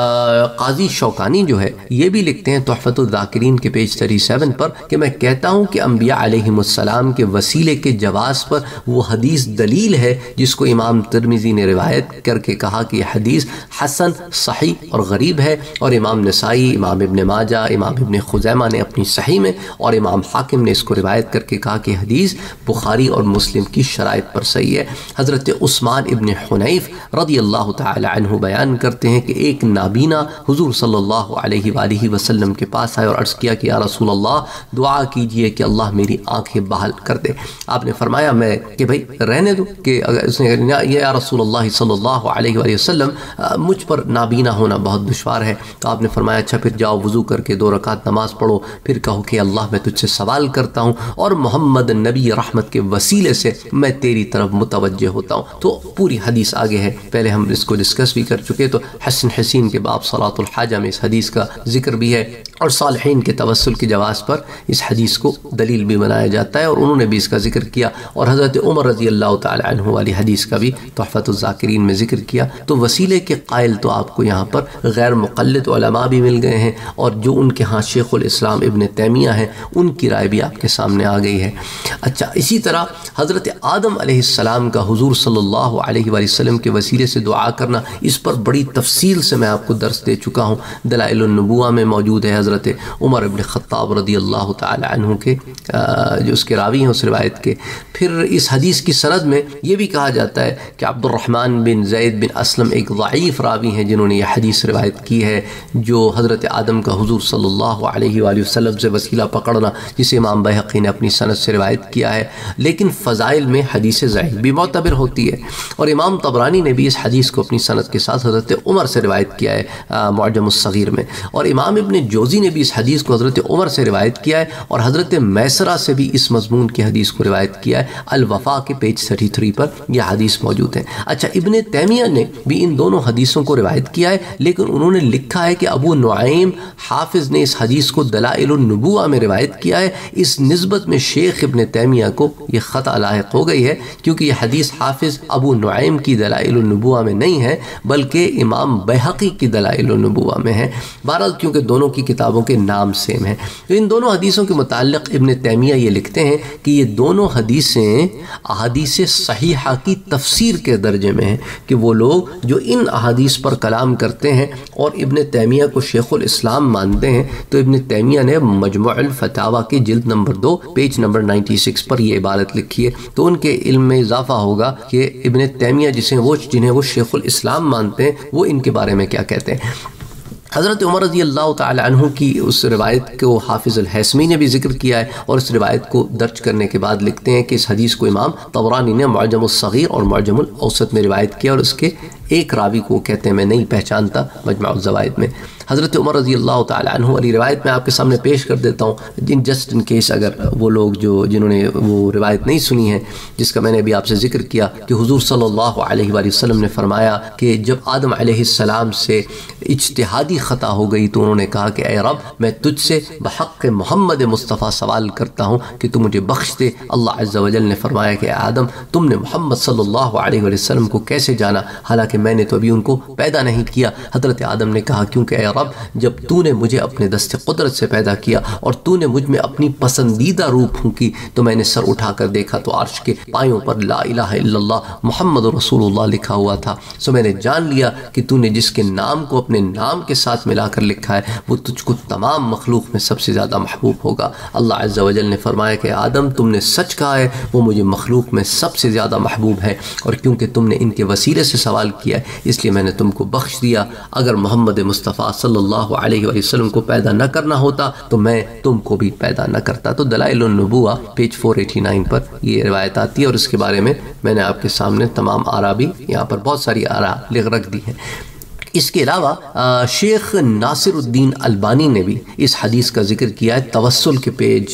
قاضی شوکانی جو ہے یہ بھی لکھتے ہیں تحفۃ الذاکرین کے پیج 37 پر کہ میں کہتا ہوں کہ انبیاء علیہم السلام کے وسیلے کے جواز پر وہ حدیث دلیل ہے جس کو امام ترمذی نے روایت کر کے کہا کہ یہ حدیث حسن، صحیح اور غریب ہے، اور امام نسائی، امام ابن ماجہ، امام ابن خزیمہ نے اپنی صحیح میں، اور امام حاکم نے اس کو روایت کر کے کہا کہ حدیث بخاری اور مسلم کی شرائط پر صحیح ہے۔ حضرت عثمان ابن حنیف رضی اللہ تعالی عنہ بیان کرتے ہیں کہ ایک نابینا حضور صلی اللہ علیہ وآلہ وسلم کے پاس آئے اور عرض کیا کہ یا رسول اللہ دعا کیجئے کہ اللہ میری آنکھیں بحال کر دے۔ آپ نے فرمایا میں کہ بھئی رہنے دو، کہ اگر اس نے یا رسول اللہ صلی اللہ علیہ وآلہ وسلم مجھ پر نابینا ہونا بہت دشوار ہے، تو آپ نے فرمایا اچھا پھر جاؤ وضو کر کے 2 رکعت نماز پڑھو، پھر کہو کہ اللہ میں تجھ سے سوال کرتا ہوں اور محمد نبی رحمت کے وسیلے سے میں تیری طرف متوجہ ہوتا ہوں۔ تو پوری حدیث آگے ہے، پہلے ہم اس کو ڈسکس بھی کر چکے، تو حسن حسین کے باب صلاۃ الحاجہ میں اس حدیث کا ذکر بھی ہے، اور صالحین کے توسل کے جواز پر اس حدیث کو دلیل بھی بنایا جاتا ہے، اور انہوں نے بھی اس کا ذکر کیا، اور حضرت عمر رضی اللہ تعالی عنہ والی حدیث کا بھی تحفۃ الذاکرین میں ذکر کیا۔ تو وسیلے کے قائل تو آپ کو یہاں پر غیر مقلد علماء بھی مل گئے ہیں، اور جو ان کے ہاں شیخ الاسلام ابن تیمیہ ہیں ان کی رائے بھی آپ کے سامنے آ گئی ہے۔ اچھا، اسی طرح حضرت آدم علیہ السلام کا حضور صلی اللہ علیہ وآلہ وسلم کے وسیلے سے دعا کرنا، اس پر بڑی تفصیل سے میں آپ کو درس دے چکا ہوں، دلائل النبوہ میں موجود ہے۔ حضرت عمر ابن خطاب رضی اللہ تعالی عنہ کے جو اس کے راوی ہیں اس روایت کے۔ پھر اس حدیث کی سند میں یہ بھی کہا جاتا ہے کہ عبد الرحمن بن زید بن اسلم ایک ضعیف راوی ہیں جنہوں نے یہ حدیث روایت کی ہے، جو حضرت آدم کا حضور صلی اللہ علیہ وآلہ وسلم سے وسیلہ پکڑنا، جسے امام بہقی نے اپنی سند سے روایت کیا ہے، لیکن فضائل میں حدیث ضعیف بھی معتبر ہوتی ہے۔ اور امام طبرانی نے بھی اس حدیث کو اپنی سند کے ساتھ حضرت عمر سے روایت کیا ہے معجم الصغیر میں، اور امام ابن جوزی نے بھی اس حدیث کو حضرت عمر سے روایت کیا ہے، اور حضرت میسرہ سے بھی اس مضمون کی حدیث کو روایت کیا ہے۔ الوفا کے پیج 33 پر یہ حدیث موجود ہے۔ اچھا، ابن تیمیہ نے بھی ان دونوں حدیثوں کو روایت کیا ہے، لیکن انہوں نے لکھا ہے کہ ابو نعیم حافظ نے اس حدیث کو دلائل النبوہ میں روایت کیا ہے۔ اس نسبت میں شیخ ابن تیمیہ کو یہ خطا لاحق ہو گئی ہے، کیونکہ یہ حدیث حافظ ابو نعیم کی دلائل النبوہ میں نہیں ہے بلکہ امام بہقی کی دلائل النبوہ میں ہے۔ بہرحال کیونکہ دونوں کی کتابوں کے نام سیم ہیں، تو ان دونوں حدیثوں کے متعلق ابن تیمیہ یہ لکھتے ہیں کہ یہ دونوں حدیثیں احادیث صحیحہ کی تفسیر کے درجے میں ہیں، کہ وہ لوگ جو ان احادیث پر کلام کرتے ہیں اور ابن تیمیہ کو شیخ الاسلام مانتے ہیں، تو ابن تیمیہ نے مجموع الفتاوی کی جلد نمبر 2 پیج نمبر 96 پر یہ عبارت لکھی ہے، تو ان کے علم میں اضافہ ہوگا کہ ابن تیمیہ جنہیں وہ شیخ الاسلام مانتے ہیں وہ ان کے بارے میں کیا کہتے ہیں۔ حضرت عمر رضی اللہ تعالی عنہ کی اس روایت کو حافظ الحیثمی نے بھی ذکر کیا ہے، اور اس روایت کو درج کرنے کے بعد لکھتے ہیں کہ اس حدیث کو امام طبرانی نے معجم الصغیر اور معجم الاوسط میں روایت کیا، اور اس کے ایک راوی کو کہتے ہیں میں نہیں پہچانتا مجمع الزوائد میں۔ حضرت عمر رضی اللہ تعالی عنہ والی روایت میں آپ کے سامنے پیش کر دیتا ہوں، جسٹ ان کیس اگر وہ لوگ جنہوں نے وہ روایت نہیں سنی ہے، جس کا میں نے ابھی آپ سے ذکر کیا کہ حضور صلی اللہ علیہ وآلہ وسلم نے فرمایا کہ جب آدم علیہ السلام سے اجتہادی خطا ہو گئی تو انہوں نے کہا کہ اے رب میں تجھ سے بحق محمد مصطفیٰ سوال کرتا ہوں کہ تو مجھے بخش دے۔ اللہ عز و جل نے فرمایا کہ آدم تم نے محمد صلی اللہ علیہ وآلہ وسلم کو کیسے جانا حالانکہ میں نے تو ابھی ان کو پیدا نہیں کیا۔ حضرت آدم نے کہا کیونکہ اے رب جب تو نے مجھے اپنے دست قدرت سے پیدا کیا اور تو نے مجھ میں اپنی پسندیدہ روح پھونکی تو میں نے سر اٹھا کر دیکھا تو عرش کے پایوں پر لا الہ الا اللہ محمد رسول اللہ لکھا ہوا تھا، سو میں نے جان لیا کہ تو نے جس کے نام کو اپنے نام کے ساتھ ملا کر لکھا ہے وہ تجھ کو تمام مخلوق میں سب سے زیادہ محبوب ہوگا۔ اللہ عز و جل نے فرمایا کہ آدم تم نے سچ کہا ہے، وہ مجھے مخلوق میں سب سے زیادہ محبوب ہے، اور کیونکہ تم نے ان کے وسیلے سے سوال کیا ہے اس لیے میں نے تم کو بخش دیا۔ اگر محمد مصطفیٰ صلی اللہ علیہ وآلہ وسلم کو پیدا نہ کرنا ہوتا تو میں تم کو بھی پیدا نہ کرتا۔ تو دلائل النبوہ پیج 489 پر یہ روایت آتی ہے، اور اس کے بارے میں میں نے آپ کے سامنے تمام آراء بھی یہاں پر بہت ساری آراء رکھ دی ہیں۔ اس کے علاوہ شیخ ناصر الدین البانی نے بھی اس حدیث کا ذکر کیا ہے توسل کے پیج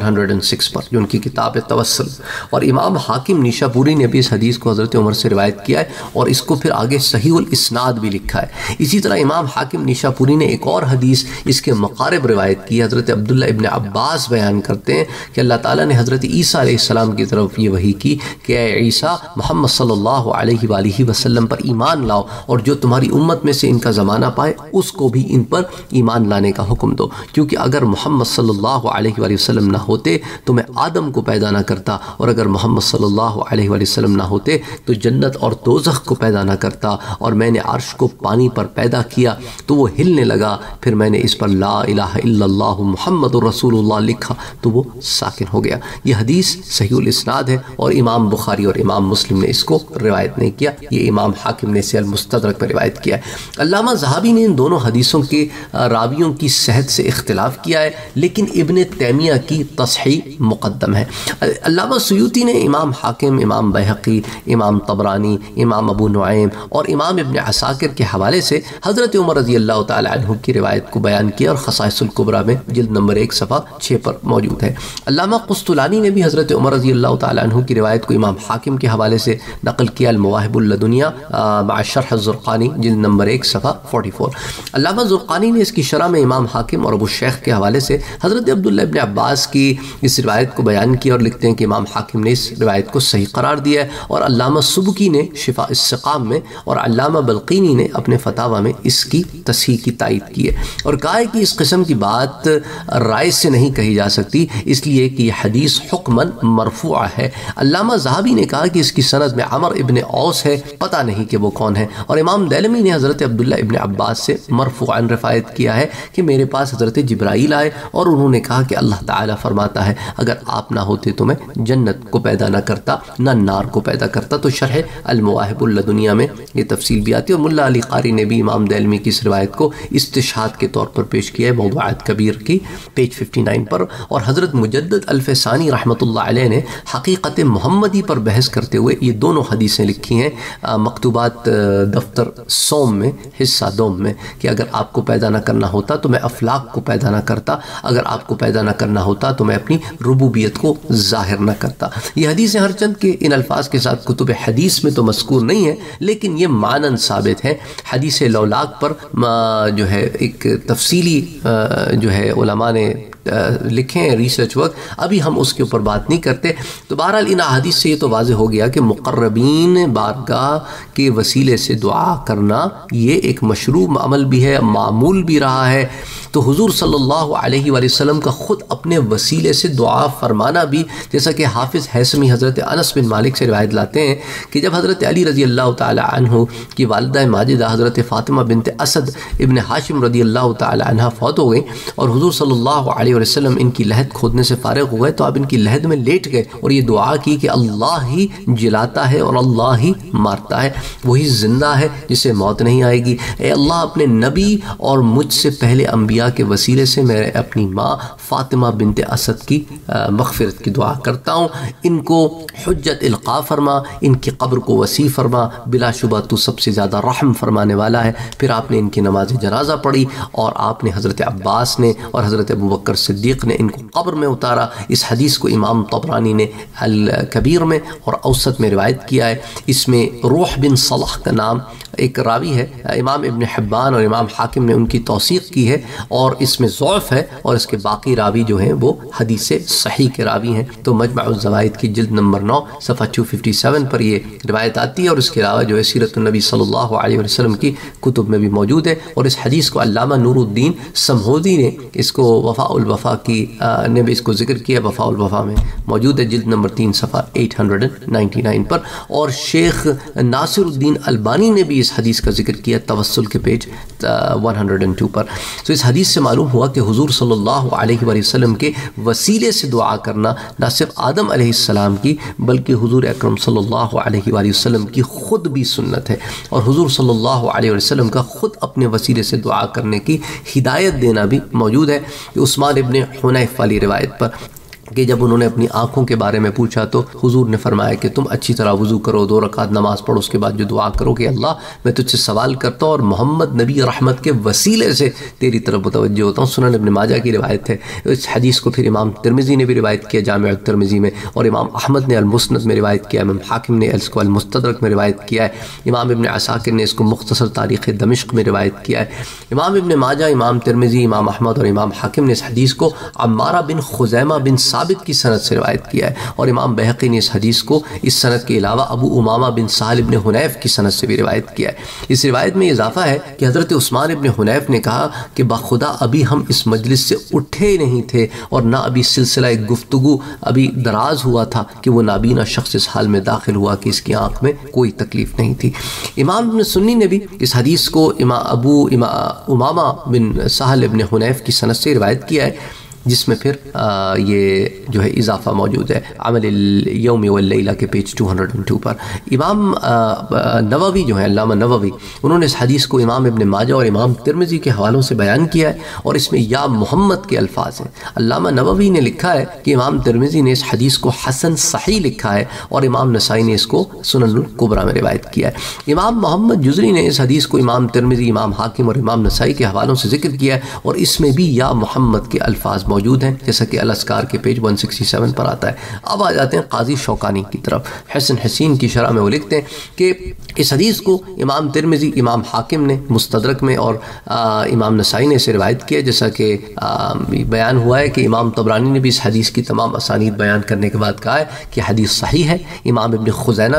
106 پر، جو ان کی کتاب ہے توسل، اور امام حاکم نیشا پوری نے بھی اس حدیث کو حضرت عمر سے روایت کیا ہے اور اس کو پھر آگے صحیح الاسناد بھی لکھا ہے۔ اسی طرح امام حاکم نیشا پوری نے ایک اور حدیث اس کے مقارب روایت کی ہے۔ حضرت عبداللہ ابن عباس بیان کرتے ہیں کہ اللہ تعالیٰ نے حضرت عیسیٰ علیہ السلام کی طرف یہ وحی کی کہ اے عیسیٰ محمد صلی اللہ علیہ وآلہ وسلم پر ایمان لاؤ، اور جو تمہاری امت میں سے ان کا زمانہ پائے اس کو بھی ان پر ایمان لانے کا حکم دو، کیونکہ اگر محمد صلی اللہ علیہ وآلہ وسلم نہ ہوتے تو میں آدم کو پیدا نہ کرتا، اور اگر محمد صلی اللہ علیہ وآلہ وسلم نہ ہوتے تو جنت اور دوزخ کو پیدا نہ کرتا، اور میں نے عرش کو پانی پر پیدا کیا تو وہ ہلنے لگا، پھر میں نے اس پر لا الہ الا اللہ محمد رسول اللہ لکھا تو وہ ساکن ہو گیا۔ یہ حدیث صحیح الاسناد ہے، اور امام بخاری اور امام مسلم نے اس کو روایت نہیں کیا، یہ امام حاکم نے اسے المستدرک میں روایت کیا ہے۔ علامہ ذہبی نے ان دونوں حدیثوں کے راویوں کی صحت سے اختلاف کیا ہے، لیکن ابن تیمیہ کی تصحیح مقدم ہے۔ علامہ سیوطی نے امام حاکم، امام بیہقی، امام طبرانی، امام ابو نعیم اور امام ابن عساکر کے حوالے سے حضرت عمر رضی اللہ تعالی عنہ کی روایت کو بیان کیا، اور خصائص الکبریٰ میں جلد نمبر 1 صفحہ 6 پر موجود ہے۔ علامہ قسطلانی نے بھی حضرت عمر رضی اللہ تعالی عنہ کی روایت کو امام حاکم کے حوالے سے نقل کیا، المواہب اللدنیہ مع شرح الزرقانی جلد نمبر 1 صفحہ 44۔ علامہ زرقانی نے اس کی شرح میں امام حاکم اور ابو شیخ کے حوالے سے حضرت عبداللہ ابن عباس کی اس روایت کو بیان کیا، اور لکھتے ہیں کہ امام حاکم نے اس روایت کو صحیح قرار دیا ہے، اور علامہ سبکی نے شفاء السقام میں اور علامہ بلقینی نے اپنے فتاویٰ میں اس کی تصحیح کی تائید کی ہے، اور کہا ہے کہ اس قسم کی بات رائے سے نہیں کہی جا سکتی، اس لیے کہ یہ حدیث حکماً مرفوع ہے۔ علامہ ذہبی نے کہا کہ اس کی سند میں عمر ابن اوس ہے، پتہ نہیں کہ وہ کون ہے، اور امام دیلمی نے حضرت عبداللہ ابن عباس سے مرفوعاً روایت کیا ہے کہ میرے پاس حضرت جبرائیل آئے اور انہوں نے کہا کہ اللہ تعالیٰ فرماتا ہے اگر آپ نہ ہوتے تو میں جنت کو پیدا نہ کرتا نہ نار کو پیدا کرتا۔ تو شرح المواہب اللدنیہ میں یہ تفصیل بھی آتی ہے، اور ملا علی قاری نے بھی امام دیلمی کی اس روایت کو استشہاد کے طور پر پیش کیا ہے موضوعات کبیر کی پیج 59 پر، اور حضرت مجدد الفسانی رحمۃ اللہ علیہ نے حقیقت محمدی پر بحث کرتے ہوئے یہ دونوں حدیثیں لکھی ہیں مکتوبات دفتر سوم میں حصہ دوم میں، کہ اگر آپ کو پیدا نہ کرنا ہوتا تو میں افلاک کو پیدا نہ کرتا، اگر آپ کو پیدا نہ کرنا ہوتا تو میں اپنی ربوبیت کو ظاہر نہ کرتا۔ یہ حدیثیں ہر چند کے ان الفاظ کے ساتھ کتب حدیث میں تو مذکور نہیں ہے، لیکن یہ معنن ثابت ہے۔ حدیث لولاک پر جو ہے ایک تفصیلی جو ہے علماء نے لکھیں ریسرچ ورک، ابھی ہم اس کے اوپر بات نہیں کرتے۔ تو بہرحال ان حدیث سے یہ تو واضح ہو گیا کہ مقربین بارگاہ کے وسیلے سے دعا کرنا یہ ایک مشروع عمل بھی ہے، معمول بھی رہا ہے۔ تو حضور صلی اللہ علیہ وآلہ وسلم کا خود اپنے وسیلے سے دعا فرمانا بھی، جیسا کہ حافظ حیثمی حضرت انس بن مالک سے روایت لاتے ہیں کہ جب حضرت علی رضی اللہ تعالی عنہ کی والدہ ماجدہ حضرت فاطمہ بنت اسد ابن ہاشم رضی اللہ تعالی عنہ فوت ہو گئیں، اور حضور صلی اللہ علیہ علیہ وسلم ان کی لحد کھودنے سے فارغ ہو گئے تو آپ ان کی لحد میں لیٹ گئے اور یہ دعا کی کہ اللہ ہی جلاتا ہے اور اللہ ہی مارتا ہے، وہی زندہ ہے جسے موت نہیں آئے گی۔ اے اللہ اپنے نبی اور مجھ سے پہلے انبیاء کے وسیلے سے میں اپنی ماں فاطمہ بنت اسد کی مغفرت کی دعا کرتا ہوں، ان کو حجت القاء فرما، ان کی قبر کو وسیع فرما، بلا شبہ تو سب سے زیادہ رحم فرمانے والا ہے۔ پھر آپ نے ان کی نماز جنازہ پڑھی اور آپ نے حضرت عباس نے اور حضرت ابوبکر صدیق نے ان کو قبر میں اتارا۔ اس حدیث کو امام طبرانی نے الکبیر میں اور اوسط میں روایت کیا ہے۔ اس میں روح بن صلح کا نام ایک راوی ہے، امام ابن حبان اور امام حاکم نے ان کی توثیق کی ہے اور اس میں ضعف ہے، اور اس کے باقی راوی جو ہیں وہ حدیث صحیح کے راوی ہیں۔ تو مجمع الزوائد کی جلد نمبر 9 صفحہ 257 پر یہ روایت آتی ہے، اور اس کے علاوہ جو ہے سیرت النبی صلی اللہ علیہ وسلم کی کتب میں بھی موجود ہے۔ اور اس حدیث کو علامہ نور الدین سمہودی نے اس کو وفاء الوفا کی نے بھی اس کو ذکر کیا، وفاء الوفا میں موجود ہے جلد نمبر 3 صفحہ 899 پر، اور شیخ ناصر الدین البانی نے بھی اس حدیث کا ذکر کیا توسل کے پیج 102 پر۔ تو اس حدیث سے معلوم ہوا کہ حضور صلی اللہ علیہ وآلہ وسلم کے وسیلے سے دعا کرنا نہ صرف آدم علیہ السلام کی بلکہ حضور اکرم صلی اللہ علیہ وآلہ وسلم کی خود بھی سنت ہے، اور حضور صلی اللہ علیہ وسلم کا خود اپنے وسیلے سے دعا کرنے کی ہدایت دینا بھی موجود ہے۔ کہ عثمان ابن حنیف والی روایت پر کہ جب انہوں نے اپنی آنکھوں کے بارے میں پوچھا تو حضور نے فرمایا کہ تم اچھی طرح وضو کرو، 2 رکعت نماز پڑھو، اس کے بعد جو دعا کرو کہ اللہ میں تجھ سے سوال کرتا ہوں اور محمد نبی رحمت کے وسیلے سے تیری طرف متوجہ ہوتا ہوں۔ سنن ابن ماجہ کی روایت ہے۔ اس حدیث کو پھر امام ترمذی نے بھی روایت کیا جامع الترمذی میں، اور امام احمد نے المسند میں روایت کیا، امام حاکم نے اس کو المستدرک میں روایت کیا ہے، امام ابن عساکر نے اس کو مختصر تاریخ دمشق میں روایت کیا ہے۔ امام ابن ماجہ، امام ترمذی، امام احمد اور امام حاکم نے اس حدیث کو عمارہ بن خزیمہ بن ثابت کی سند سے روایت کیا ہے، اور امام بہقی نے اس حدیث کو اس سند کے علاوہ ابو امامہ بن سہل ابن حنیف کی سند سے بھی روایت کیا ہے۔ اس روایت میں اضافہ ہے کہ حضرت عثمان ابن حنیف نے کہا کہ بخدا ابھی ہم اس مجلس سے اٹھے نہیں تھے اور نہ ابھی سلسلہ گفتگو ابھی دراز ہوا تھا کہ وہ نابینا شخص اس حال میں داخل ہوا کہ اس کی آنکھ میں کوئی تکلیف نہیں تھی۔ امام ابن سنی نے بھی اس حدیث کو ابو امامہ بن سہل ابن حنیف کی سند سے روایت کیا ہے، جس میں پھر یہ جو ہے اضافہ موجود ہے عمل الیوم واللیلہ کے پیج 202 پر۔ امام نووی جو ہے علامہ نووی، انہوں نے اس حدیث کو امام ابن ماجہ اور امام ترمذی کے حوالوں سے بیان کیا ہے، اور اس میں یا محمد کے الفاظ ہیں۔ علامہ نووی نے لکھا ہے کہ امام ترمذی نے اس حدیث کو حسن صحیح لکھا ہے، اور امام نسائی نے اس کو سنن الکبریٰ میں روایت کیا ہے۔ امام محمد جزری نے اس حدیث کو امام ترمذی، امام حاکم اور امام نسائی کے حوالوں سے ذکر کیا ہے، اور اس میں بھی یا محمد کے الفاظ موجود ہیں، جیسا کہ الاذکار کے پیج 167 پر آتا ہے۔ اب آ جاتے ہیں قاضی شوکانی کی طرف۔ حسن حسین کی شرح میں وہ لکھتے ہیں کہ اس حدیث کو امام ترمذی، امام حاکم نے مستدرک میں اور امام نسائی نے اسے روایت کیا، جیسا کہ بیان ہوا ہے کہ امام طبرانی نے بھی اس حدیث کی تمام اسانید بیان کرنے کے بعد کہا ہے کہ حدیث صحیح ہے۔ امام ابن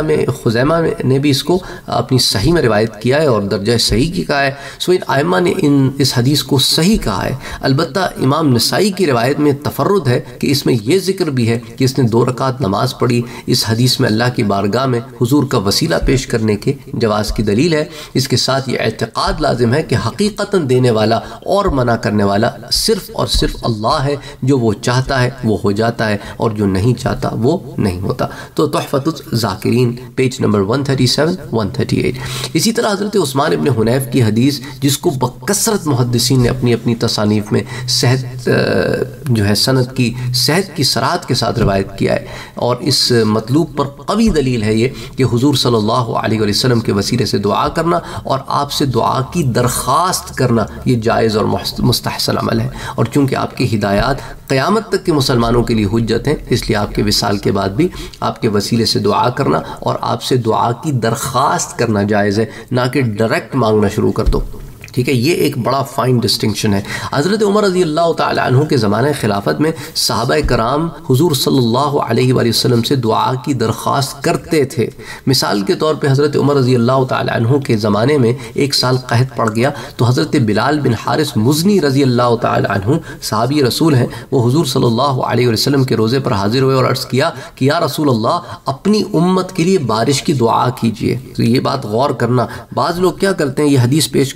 خزیمہ نے بھی اس کو اپنی صحیح میں روایت کیا ہے اور درجہ صحیح کی کہا ہے۔ سو ان ائمہ نے اس حدیث کو صحیح کہا ہے۔ البتہ امام نسائی کی روایت میں تفرد ہے کہ اس میں یہ ذکر بھی ہے کہ اس نے 2 رکعت نماز پڑھی۔ اس حدیث میں اللہ کی بارگاہ میں حضور کا وسیلہ پیش کرنے کے جواز کی دلیل ہے۔ اس کے ساتھ یہ اعتقاد لازم ہے کہ حقیقتاً دینے والا اور منع کرنے والا صرف اور صرف اللہ ہے، جو وہ چاہتا ہے وہ ہو جاتا ہے اور جو نہیں چاہتا وہ نہیں ہوتا۔ تو تحفۃ الذاکرین پیج نمبر 137 138۔ اسی طرح حضرت عثمان ابن حنیف کی حدیث، جس کو بکثرت محدثین نے اپنی اپنی تصانیف میں صحت جو ہے سند کی صحت کی صراحت کے ساتھ روایت کیا ہے، اور اس مطلوب پر قوی دلیل ہے یہ کہ حضور صلی اللہ علیہ وسلم کے وسیلے سے دعا کرنا اور آپ سے دعا کی درخواست کرنا یہ جائز اور مستحسن عمل ہے، اور چونکہ آپ کی ہدایات قیامت تک کے مسلمانوں کے لیے حجت ہیں، اس لیے آپ کے وصال کے بعد بھی آپ کے وسیلے سے دعا کرنا اور آپ سے دعا کی درخواست کرنا جائز ہے، نہ کہ ڈائریکٹ مانگنا شروع کر دو۔ ٹھیک ہے، یہ ایک بڑا فائن ڈسٹنکشن ہے۔ حضرت عمر رضی اللہ تعالی عنہ کے زمانہ خلافت میں صحابہ کرام حضور صلی اللہ علیہ وآلہ وسلم سے دعا کی درخواست کرتے تھے۔ مثال کے طور پہ حضرت عمر رضی اللہ تعالی عنہ کے زمانے میں 1 سال قحط پڑ گیا تو حضرت بلال بن حارث مزنی رضی اللہ تعالی عنہ صحابی رسول ہیں، وہ حضور صلی اللہ علیہ وسلم کے روزے پر حاضر ہوئے اور عرض کیا کہ یا رسول اللہ اپنی امت کے لیے بارش کی دعا کیجیے۔ تو یہ بات غور کرنا، بعض لوگ کیا کرتے ہیں، یہ حدیث پیش کرتے ہیں اور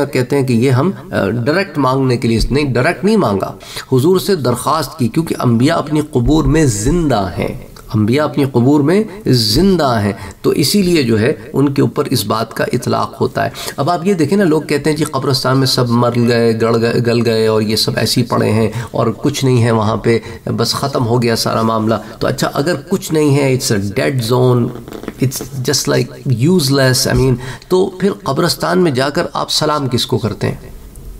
اور کہتے ہیں کہ یہ ہم ڈائریکٹ مانگنے کے لیے نہیں، ڈائریکٹ نہیں مانگا، حضور سے درخواست کی، کیونکہ انبیاء اپنی قبور میں زندہ ہیں، انبیاء اپنی قبور میں زندہ ہیں، تو اسی لیے جو ہے ان کے اوپر اس بات کا اطلاق ہوتا ہے۔ اب آپ یہ دیکھیں نا، لوگ کہتے ہیں جی قبرستان میں سب مر گئے، گل گئے اور یہ سب ایسے ہی پڑے ہیں اور کچھ نہیں ہے وہاں پہ، بس ختم ہو گیا سارا معاملہ۔ تو اچھا اگر کچھ نہیں ہے، it's a dead zone, it's just like useless, تو پھر قبرستان میں جا کر آپ سلام کس کو کرتے ہیں؟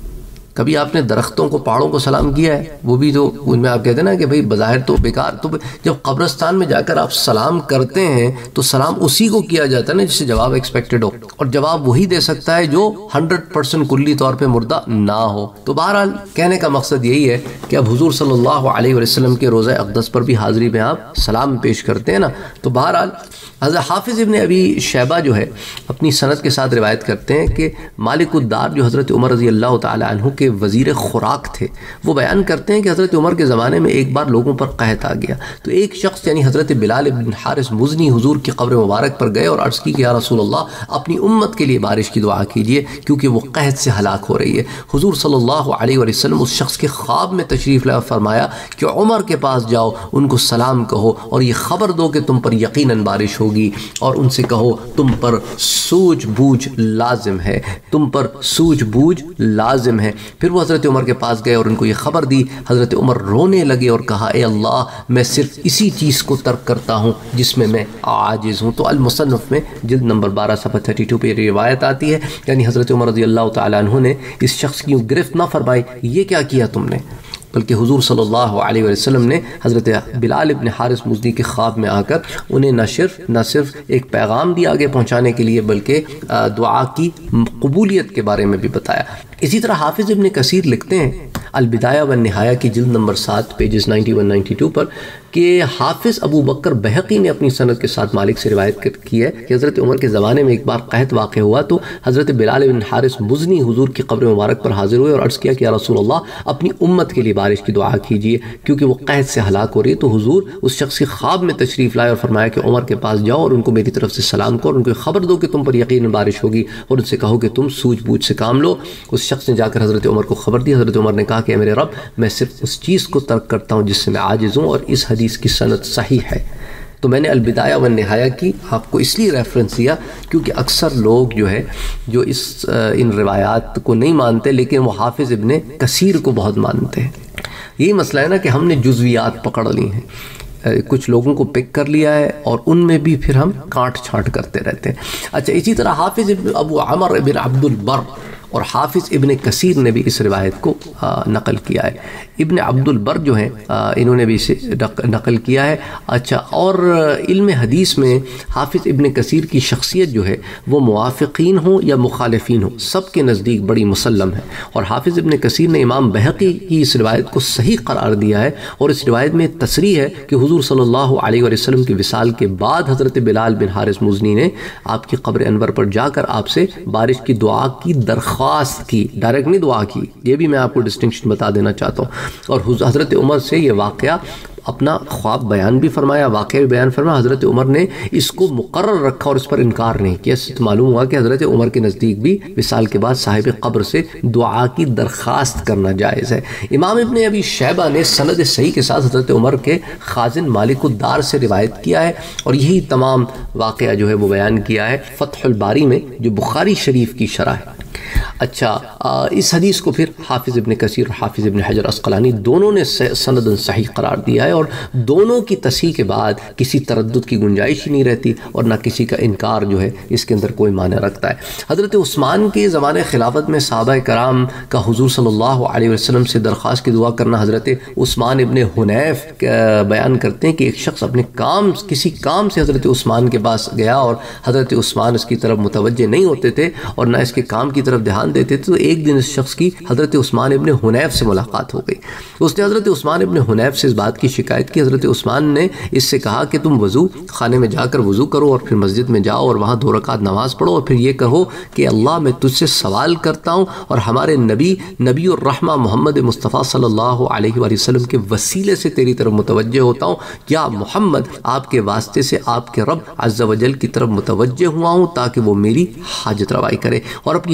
کبھی آپ نے درختوں کو، پہاڑوں کو سلام کیا ہے؟ وہ بھی تو ان میں آپ کہتے ہیں نا کہ بھئی بظاہر تو بیکار، تو جب قبرستان میں جا کر آپ سلام کرتے ہیں تو سلام اسی کو کیا جاتا ہے نا جس سے جواب ایکسپیکٹڈ ہو، اور جواب وہی دے سکتا ہے جو 100% کلی طور پہ مردہ نہ ہو۔ تو بہرحال کہنے کا مقصد یہی ہے کہ اب حضور صلی اللہ علیہ وسلم کے روضہ اقدس پر بھی حاضری میں آپ سلام پیش کرتے ہیں نا۔ تو بہرحال حضرت حافظ ابن ابی شیبہ جو ہے اپنی سند کے ساتھ روایت کرتے ہیں کہ مالک الدار جو حضرت عمر رضی اللہ تعالی عنہ کے وزیر خوراک تھے، وہ بیان کرتے ہیں کہ حضرت عمر کے زمانے میں ایک بار لوگوں پر قحط آ گیا، تو ایک شخص یعنی حضرت بلال بن حارث مزنی حضور کی قبر مبارک پر گئے اور عرض کی کہ یا رسول اللہ اپنی امت کے لیے بارش کی دعا کیجئے کیونکہ وہ قحط سے ہلاک ہو رہی ہے۔ حضور صلی اللہ علیہ وسلم اس شخص کے خواب میں تشریف لائے اور فرمایا کہ عمر کے پاس جاؤ، ان کو سلام کہو اور یہ خبر دو کہ تم پر یقیناً بارش ہوگی، اور ان سے کہو تم پر سوجھ بوجھ لازم ہے، تم پر سوجھ بوجھ لازم ہے۔ پھر وہ حضرت عمر کے پاس گئے اور ان کو یہ خبر دی۔ حضرت عمر رونے لگے اور کہا اے اللہ، میں صرف اسی چیز کو ترک کرتا ہوں جس میں عاجز ہوں۔ تو المصنف میں جلد نمبر 12 صفحہ 32 پہ روایت آتی ہے، یعنی حضرت عمر رضی اللہ تعالیٰ عنہ نے اس شخص کی گرفت نہ فرمائی، یہ کیا کیا تم نے، بلکہ حضور صلی اللہ علیہ وسلم نے حضرت بلال ابن حارث مزنی کے خواب میں آ کر انہیں نہ صرف ایک پیغام دیا آگے پہنچانے کے لیے، بلکہ دعا کی قبولیت کے بارے میں بھی بتایا۔ اسی طرح حافظ ابن کثیر لکھتے ہیں البدایہ والنہایہ کی جلد نمبر 7 پیجز 91-92 پر کہ حافظ ابو بکر بہقی نے اپنی سند کے ساتھ مالک سے روایت کی ہے کہ حضرت عمر کے زمانے میں ایک بار قحط واقع ہوا تو حضرت بلال بن حارث مزنی حضور کی قبر مبارک پر حاضر ہوئے اور عرض کیا کہ یا رسول اللہ اپنی امت کے لیے بارش کی دعا کیجیے کیونکہ وہ قحط سے ہلاک ہو رہی ہے۔ تو حضور اس شخص کے خواب میں تشریف لائے اور فرمایا کہ عمر کے پاس جاؤ اور ان کو میری طرف سے سلام کرو اور ان کو خبر دو کہ تم پر یقیناً بارش ہوگی اور ان سے کہو کہ تم سوجھ بوجھ سے کام لو۔ اس شخص نے جا کر حضرت عمر کو خبر دی۔ حضرت عمر نے کہا کہ میرے رب، میں صرف اس چیز کو ترک کرتا ہوں جس سے میں عاجز ہوں، اور اس حدیث کی سند صحیح ہے۔ تو میں نے البدایہ والنہایہ کی آپ کو اس لیے ریفرنس دیا کیونکہ اکثر لوگ جو ہے جو ان روایات کو نہیں مانتے لیکن وہ حافظ ابن کثیر کو بہت مانتے ہیں۔ یہی مسئلہ ہے نا کہ ہم نے جزویات پکڑ لی ہیں، کچھ لوگوں کو پک کر لیا ہے اور ان میں بھی پھر ہم کانٹ چھانٹ کرتے رہتے ہیں۔ اچھا، اسی طرح حافظ ابو عمر ابن عبد البر اور حافظ ابن کثیر نے بھی اس روایت کو نقل کیا ہے۔ ابن عبد البر جو ہیں انہوں نے بھی اسے نقل کیا ہے۔ اچھا، اور علم حدیث میں حافظ ابن کثیر کی شخصیت جو ہے وہ موافقین ہوں یا مخالفین ہوں سب کے نزدیک بڑی مسلم ہے، اور حافظ ابن کثیر نے امام بہقی کی اس روایت کو صحیح قرار دیا ہے، اور اس روایت میں تصریح ہے کہ حضور صلی اللہ علیہ وسلم کی وصال کے بعد حضرت بلال بن حارث مزنی نے آپ کی قبر انور پر جا کر آپ سے بارش کی دعا کی درخواست کی، ڈائریکٹ نہیں دعا کی۔ یہ بھی میں آپ کو ڈسٹنکشن بتا دینا چاہتا ہوں۔ اور حضرت عمر سے یہ واقعہ اپنا خواب بیان بھی فرمایا، واقعہ بھی بیان فرمایا۔ حضرت عمر نے اس کو مقرر رکھا اور اس پر انکار نہیں کیا۔ اس سے معلوم ہوا کہ حضرت عمر کے نزدیک بھی وصال کے بعد صاحب قبر سے دعا کی درخواست کرنا جائز ہے۔ امام ابن ابی شیبہ نے سند صحیح کے ساتھ حضرت عمر کے خازن مالک الدار سے روایت کیا ہے، اور یہی تمام واقعہ جو ہے وہ بیان کیا ہے فتح الباری میں جو بخاری شریف کی شرح ہے۔ اچھا، اس حدیث کو پھر حافظ ابن کثیر اور حافظ ابن حجر عسقلانی دونوں نے سند صحیح قرار دیا ہے، اور دونوں کی تصحیح کے بعد کسی تردد کی گنجائش ہی نہیں رہتی اور نہ کسی کا انکار جو ہے اس کے اندر کوئی معنی رکھتا ہے۔ حضرت عثمان کے زمانے خلافت میں صحابہ کرام کا حضور صلی اللہ علیہ وسلم سے درخواست کی دعا کرنا، حضرت عثمان ابن حنیف بیان کرتے ہیں کہ ایک شخص اپنے کسی کام سے حضرت عثمان کے پاس گیا اور حضرت عثمان اس کی طرف متوجہ نہیں ہوتے تھے اور نہ اس کے کام کی طرف دھیان دیتے تھے، تو ایک دن اس شخص کی حضرت عثمان ابن حنیف سے ملاقات ہو گئی۔ اس نے حضرت عثمان ابن حنیف سے اس بات کی شکایت کی۔ حضرت عثمان نے اس سے کہا کہ تم وضو خانے میں جا کر وضو کرو اور پھر مسجد میں جاؤ اور وہاں 2 رکعت نماز پڑھو اور پھر یہ کہو کہ اللہ، میں تجھ سے سوال کرتا ہوں اور ہمارے نبی الرحمہ محمد مصطفیٰ صلی اللہ علیہ وآلہ وسلم کے وسیلے سے تیری طرف متوجہ ہوتا ہوں، یا محمد آپ کے واسطے سے آپ کے رب عز و جل کی طرف متوجہ ہوا ہوں تاکہ وہ میری حاجت روائی کرے، اور اپنی حاجت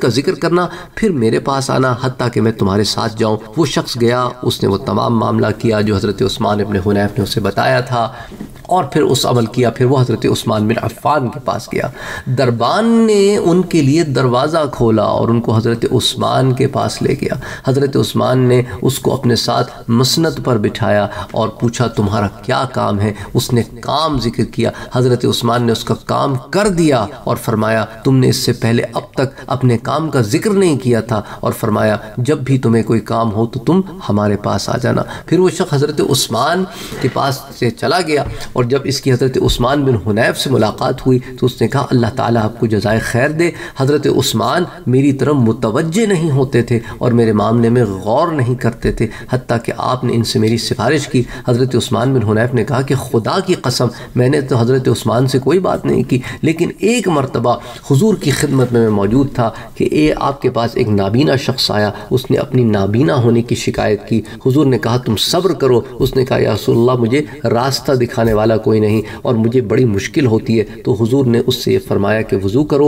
کا ذکر کرنا، پھر میرے پاس آنا حتیٰ کہ میں تمہارے ساتھ جاؤں۔ وہ شخص گیا، اس نے وہ تمام معاملہ کیا جو حضرت عثمان ابن حنیف نے اسے بتایا تھا، اور پھر اس عمل کیا۔ پھر وہ حضرت عثمان بن عفان کے پاس گیا، دربان نے ان کے لیے دروازہ کھولا اور ان کو حضرت عثمان کے پاس لے گیا۔ حضرت عثمان نے اس کو اپنے ساتھ مسند پر بٹھایا اور پوچھا تمہارا کیا کام ہے؟ اس نے کام ذکر کیا۔ حضرت عثمان نے اس کا کام کر دیا اور فرمایا تم نے اس سے پہلے اب تک اپنے کام کا ذکر نہیں کیا تھا، اور فرمایا جب بھی تمہیں کوئی کام ہو تو تم ہمارے پاس آ جانا۔ پھر وہ شخص حضرت عثمان کے پاس سے چلا گیا، اور جب اس کی حضرت عثمان بن حنیف سے ملاقات ہوئی تو اس نے کہا اللہ تعالیٰ آپ کو جزائے خیر دے، حضرت عثمان میری طرف متوجہ نہیں ہوتے تھے اور میرے معاملے میں غور نہیں کرتے تھے حتیٰ کہ آپ نے ان سے میری سفارش کی۔ حضرت عثمان بن حنیف نے کہا کہ خدا کی قسم میں نے تو حضرت عثمان سے کوئی بات نہیں کی، لیکن ایک مرتبہ حضور کی خدمت میں موجود تھا کہ آپ کے پاس ایک نابینا شخص آیا، اس نے اپنی نابینا ہونے کی شکایت کی۔ حضور نے کہا تم صبر کرو۔ اس نے کہا یا رسول اللہ مجھے راستہ دکھانے والا کوئی نہیں اور مجھے بڑی مشکل ہوتی ہے۔ تو حضور نے اس سے یہ فرمایا کہ وضو کرو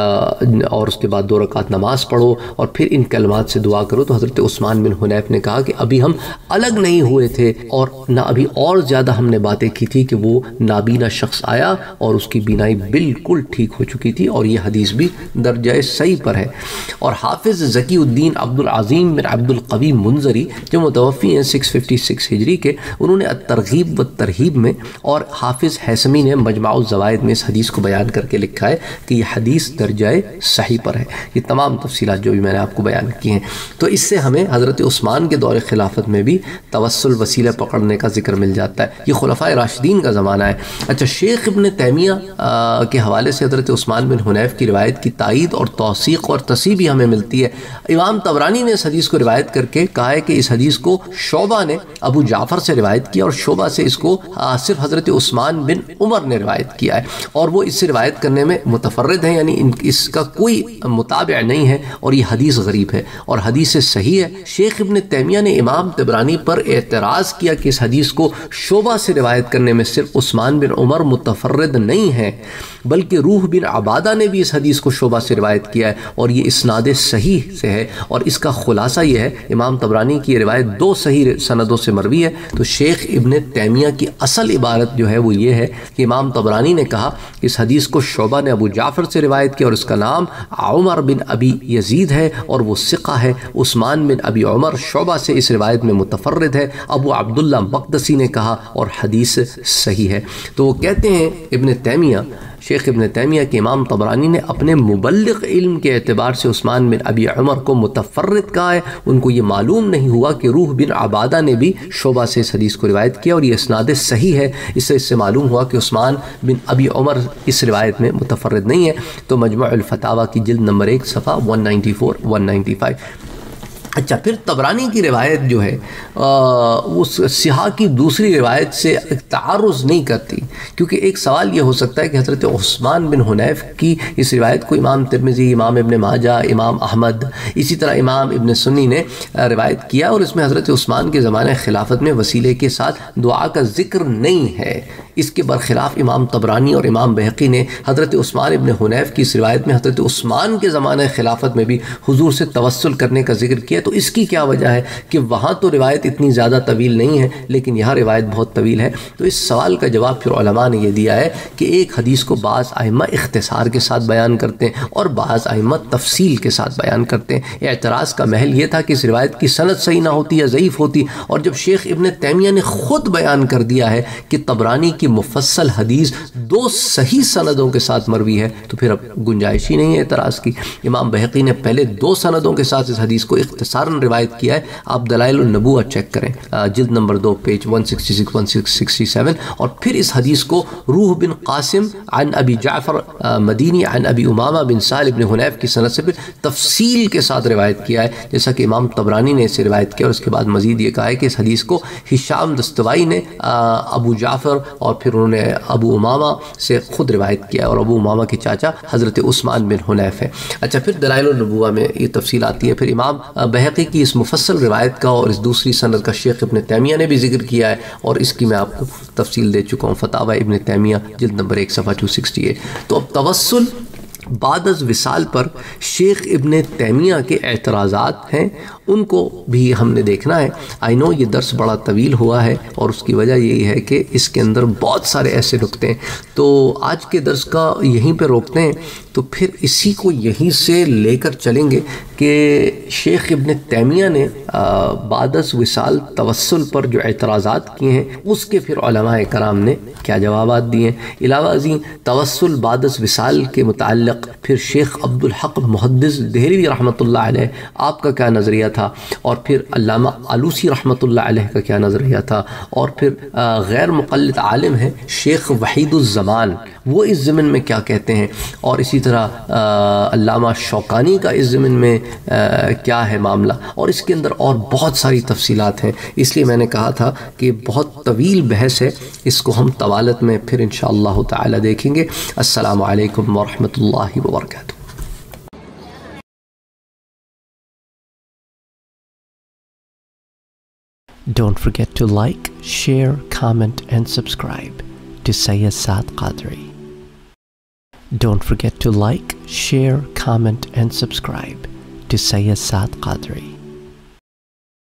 اور اس کے بعد 2 رکعت نماز پڑھو اور پھر ان کلمات سے دعا کرو۔ تو حضرت عثمان بن حنیف نے کہا کہ ابھی ہم الگ نہیں ہوئے تھے اور نہ ابھی اور زیادہ ہم نے باتیں کی تھی کہ وہ نابینا شخص آیا اور اس کی بینائی بالکل ٹھیک ہو چکی تھی، اور یہ حدیث بھی درجہ صحیح پر ہے۔ اور حافظ ذکی الدین عبد العظیم بن عبد القوی منظری جو متوفی ہیں 656 ہجری کے، انہوں نے الترغیب والترہیب میں اور حافظ حیثمی نے مجمع الزوائد میں اس حدیث کو بیان کر کے لکھا ہے کہ یہ حدیث درجہ صحیح پر ہے۔ یہ تمام تفصیلات جو بھی میں نے آپ کو بیان کی ہیں، تو اس سے ہمیں حضرت عثمان کے دور خلافت میں بھی توسل وسیلہ پکڑنے کا ذکر مل جاتا ہے۔ یہ خلفائے راشدین کا زمانہ ہے۔ اچھا، شیخ ابن تیمیہ کے حوالے سے حضرت عثمان بن حنیف کی روایت کی تائید اور توثیق اور تصحیح بھی ہمیں ملتی ہے۔ امام طبرانی نے اس حدیث کو روایت کر کے کہا ہے کہ اس حدیث کو شعبہ نے ابو جعفر سے روایت کیا، اور شعبہ سے اس کو صرف حضرت عثمان بن عمر نے روایت کیا ہے، اور وہ اس سے روایت کرنے میں متفرد ہیں، یعنی اس کا کوئی متابع نہیں ہے، اور یہ حدیث غریب ہے اور حدیث صحیح ہے۔ شیخ ابن تیمیہ نے امام طبرانی پر اعتراض کیا کہ اس حدیث کو شعبہ سے روایت کرنے میں صرف عثمان بن عمر متفرد نہیں ہے، بلکہ روح بن عبادہ نے بھی اس حدیث کو شعبہ سے روایت کیا ہے، اور یہ اسناد صحیح سے ہے۔ اور اس کا خلاصہ یہ ہے، امام طبرانی کی روایت 2 صحیح سندوں سے مروی ہے، تو شیخ ابن تیمیہ کی اصل عبارت جو ہے وہ یہ ہے کہ امام طبرانی نے کہا کہ اس حدیث کو شعبہ نے ابو جعفر سے روایت کیا، اور اس کا نام عمر بن ابی یزید ہے اور وہ ثقہ ہے۔ عثمان بن ابی عمر شعبہ سے اس روایت میں متفرد ہے۔ ابو عبداللہ مقدسی نے کہا اور حدیث صحیح ہے۔ تو وہ کہتے ہیں ابن تیمیہ، شیخ ابن تیمیہ کہ امام طبرانی نے اپنے مبلغ علم کے اعتبار سے عثمان بن ابی عمر کو متفرد کہا ہے، ان کو یہ معلوم نہیں ہوا کہ روح بن عبادہ نے بھی شعبہ سے اس حدیث کو روایت کیا، اور یہ اسناد صحیح ہے۔ اس سے معلوم ہوا کہ عثمان بن ابی عمر اس روایت میں متفرد نہیں ہے۔ تو مجموع الفتاوی کی جلد نمبر 1 صفحہ 194 195۔ اچھا، پھر طبرانی کی روایت جو ہے اس سیاح کی دوسری روایت سے تعارض نہیں کرتی، کیونکہ ایک سوال یہ ہو سکتا ہے کہ حضرت عثمان بن حنیف کی اس روایت کو امام ترمذی، امام ابن ماجہ، امام احمد، اسی طرح امام ابن سنی نے روایت کیا، اور اس میں حضرت عثمان کے زمانہ خلافت میں وسیلے کے ساتھ دعا کا ذکر نہیں ہے۔ اس کے برخلاف امام طبرانی اور امام بہقی نے حضرت عثمان ابن حنیف کی اس روایت میں حضرت عثمان کے زمانہ خلافت میں بھی حضور سے توسل کرنے کا ذکر کیا۔ تو اس کی کیا وجہ ہے کہ وہاں تو روایت اتنی زیادہ طویل نہیں ہے لیکن یہاں روایت بہت طویل ہے؟ تو اس سوال کا جواب پھر علماء نے یہ دیا ہے کہ ایک حدیث کو بعض ائمہ اختصار کے ساتھ بیان کرتے ہیں اور بعض ائمہ تفصیل کے ساتھ بیان کرتے ہیں۔ اعتراض کا محل یہ تھا کہ اس روایت کی سند صحیح نہ ہوتی یا ضعیف ہوتی، اور جب شیخ ابن تیمیہ نے خود بیان کر دیا ہے کہ طبرانی کی مفصل حدیث 2 صحیح سندوں کے ساتھ مروی ہے، تو پھر اب گنجائش ہی نہیں ہے اعتراض کی۔ امام بہقی نے پہلے 2 سندوں کے ساتھ اس حدیث کو اختصاراً روایت کیا ہے۔ آپ دلائل النبوہ چیک کریں، جلد نمبر 2 پیج 166 167، اور پھر اس حدیث کو روح بن قاسم عن ابی جعفر مدینی عن ابی امامہ بن سہل بن حنیف کی سند سے پھر تفصیل کے ساتھ روایت کیا ہے، جیسا کہ امام طبرانی نے اسے روایت کیا، اور اس کے بعد مزید یہ کہا ہے کہ اس حدیث کو ہشام دستوائی نے ابو جعفر اور پھر انہوں نے ابو امامہ سے خود روایت کیا، اور ابو امامہ کے چاچا حضرت عثمان بن حنیف ہے۔ اچھا، پھر دلائل النبوہ میں یہ تفصیل آتی ہے۔ پھر امام بہقی کی اس مفصل روایت کا اور اس دوسری سند کا شیخ ابن تیمیہ نے بھی ذکر کیا ہے، اور اس کی میں آپ کو تفصیل دے چکا ہوں، فتاوی ابن تیمیہ جلد نمبر 1 صفحہ 268۔ تو اب توسل بعد از وصال پر شیخ ابن تیمیہ کے اعتراضات ہیں، ان کو بھی ہم نے دیکھنا ہے۔ آئی نو یہ درس بڑا طویل ہوا ہے اور اس کی وجہ یہی ہے کہ اس کے اندر بہت سارے ایسے نکتے ہیں، تو آج کے درس کا یہیں پہ روکتے ہیں، تو پھر اسی کو یہیں سے لے کر چلیں گے کہ شیخ ابن تیمیہ نے بعد از وصال توسل پر جو اعتراضات کیے ہیں اس کے پھر علماء کرام نے کیا جوابات دیے ہیں۔ علاوہ ازیں توسل بعد از وصال کے متعلق پھر شیخ عبدالحق محدث دہلوی رحمۃ اللہ علیہ آپ کا کیا نظریہ تھا، اور پھر علامہ آلوسی رحمۃ اللہ علیہ کا کیا نظریہ تھا، اور پھر غیر مقلد عالم ہیں شیخ وحید الزمان، وہ اس ضمن میں کیا کہتے ہیں، اور اسی طرح علامہ شوکانی کا اس ضمن میں کیا ہے معاملہ، اور اس کے اندر اور بہت ساری تفصیلات ہیں۔ اس لیے میں نے کہا تھا کہ بہت طویل بحث ہے، اس کو ہم طوالت میں پھر انشاءاللہ تعالی دیکھیں گے۔ السلام علیکم ورحمۃ اللہ وبرکاتہ۔ Don't forget to like, share, comment and subscribe to Sayyid Saad Qadri. Don't forget to like, share, comment and subscribe to Sayyid Saad Qadri.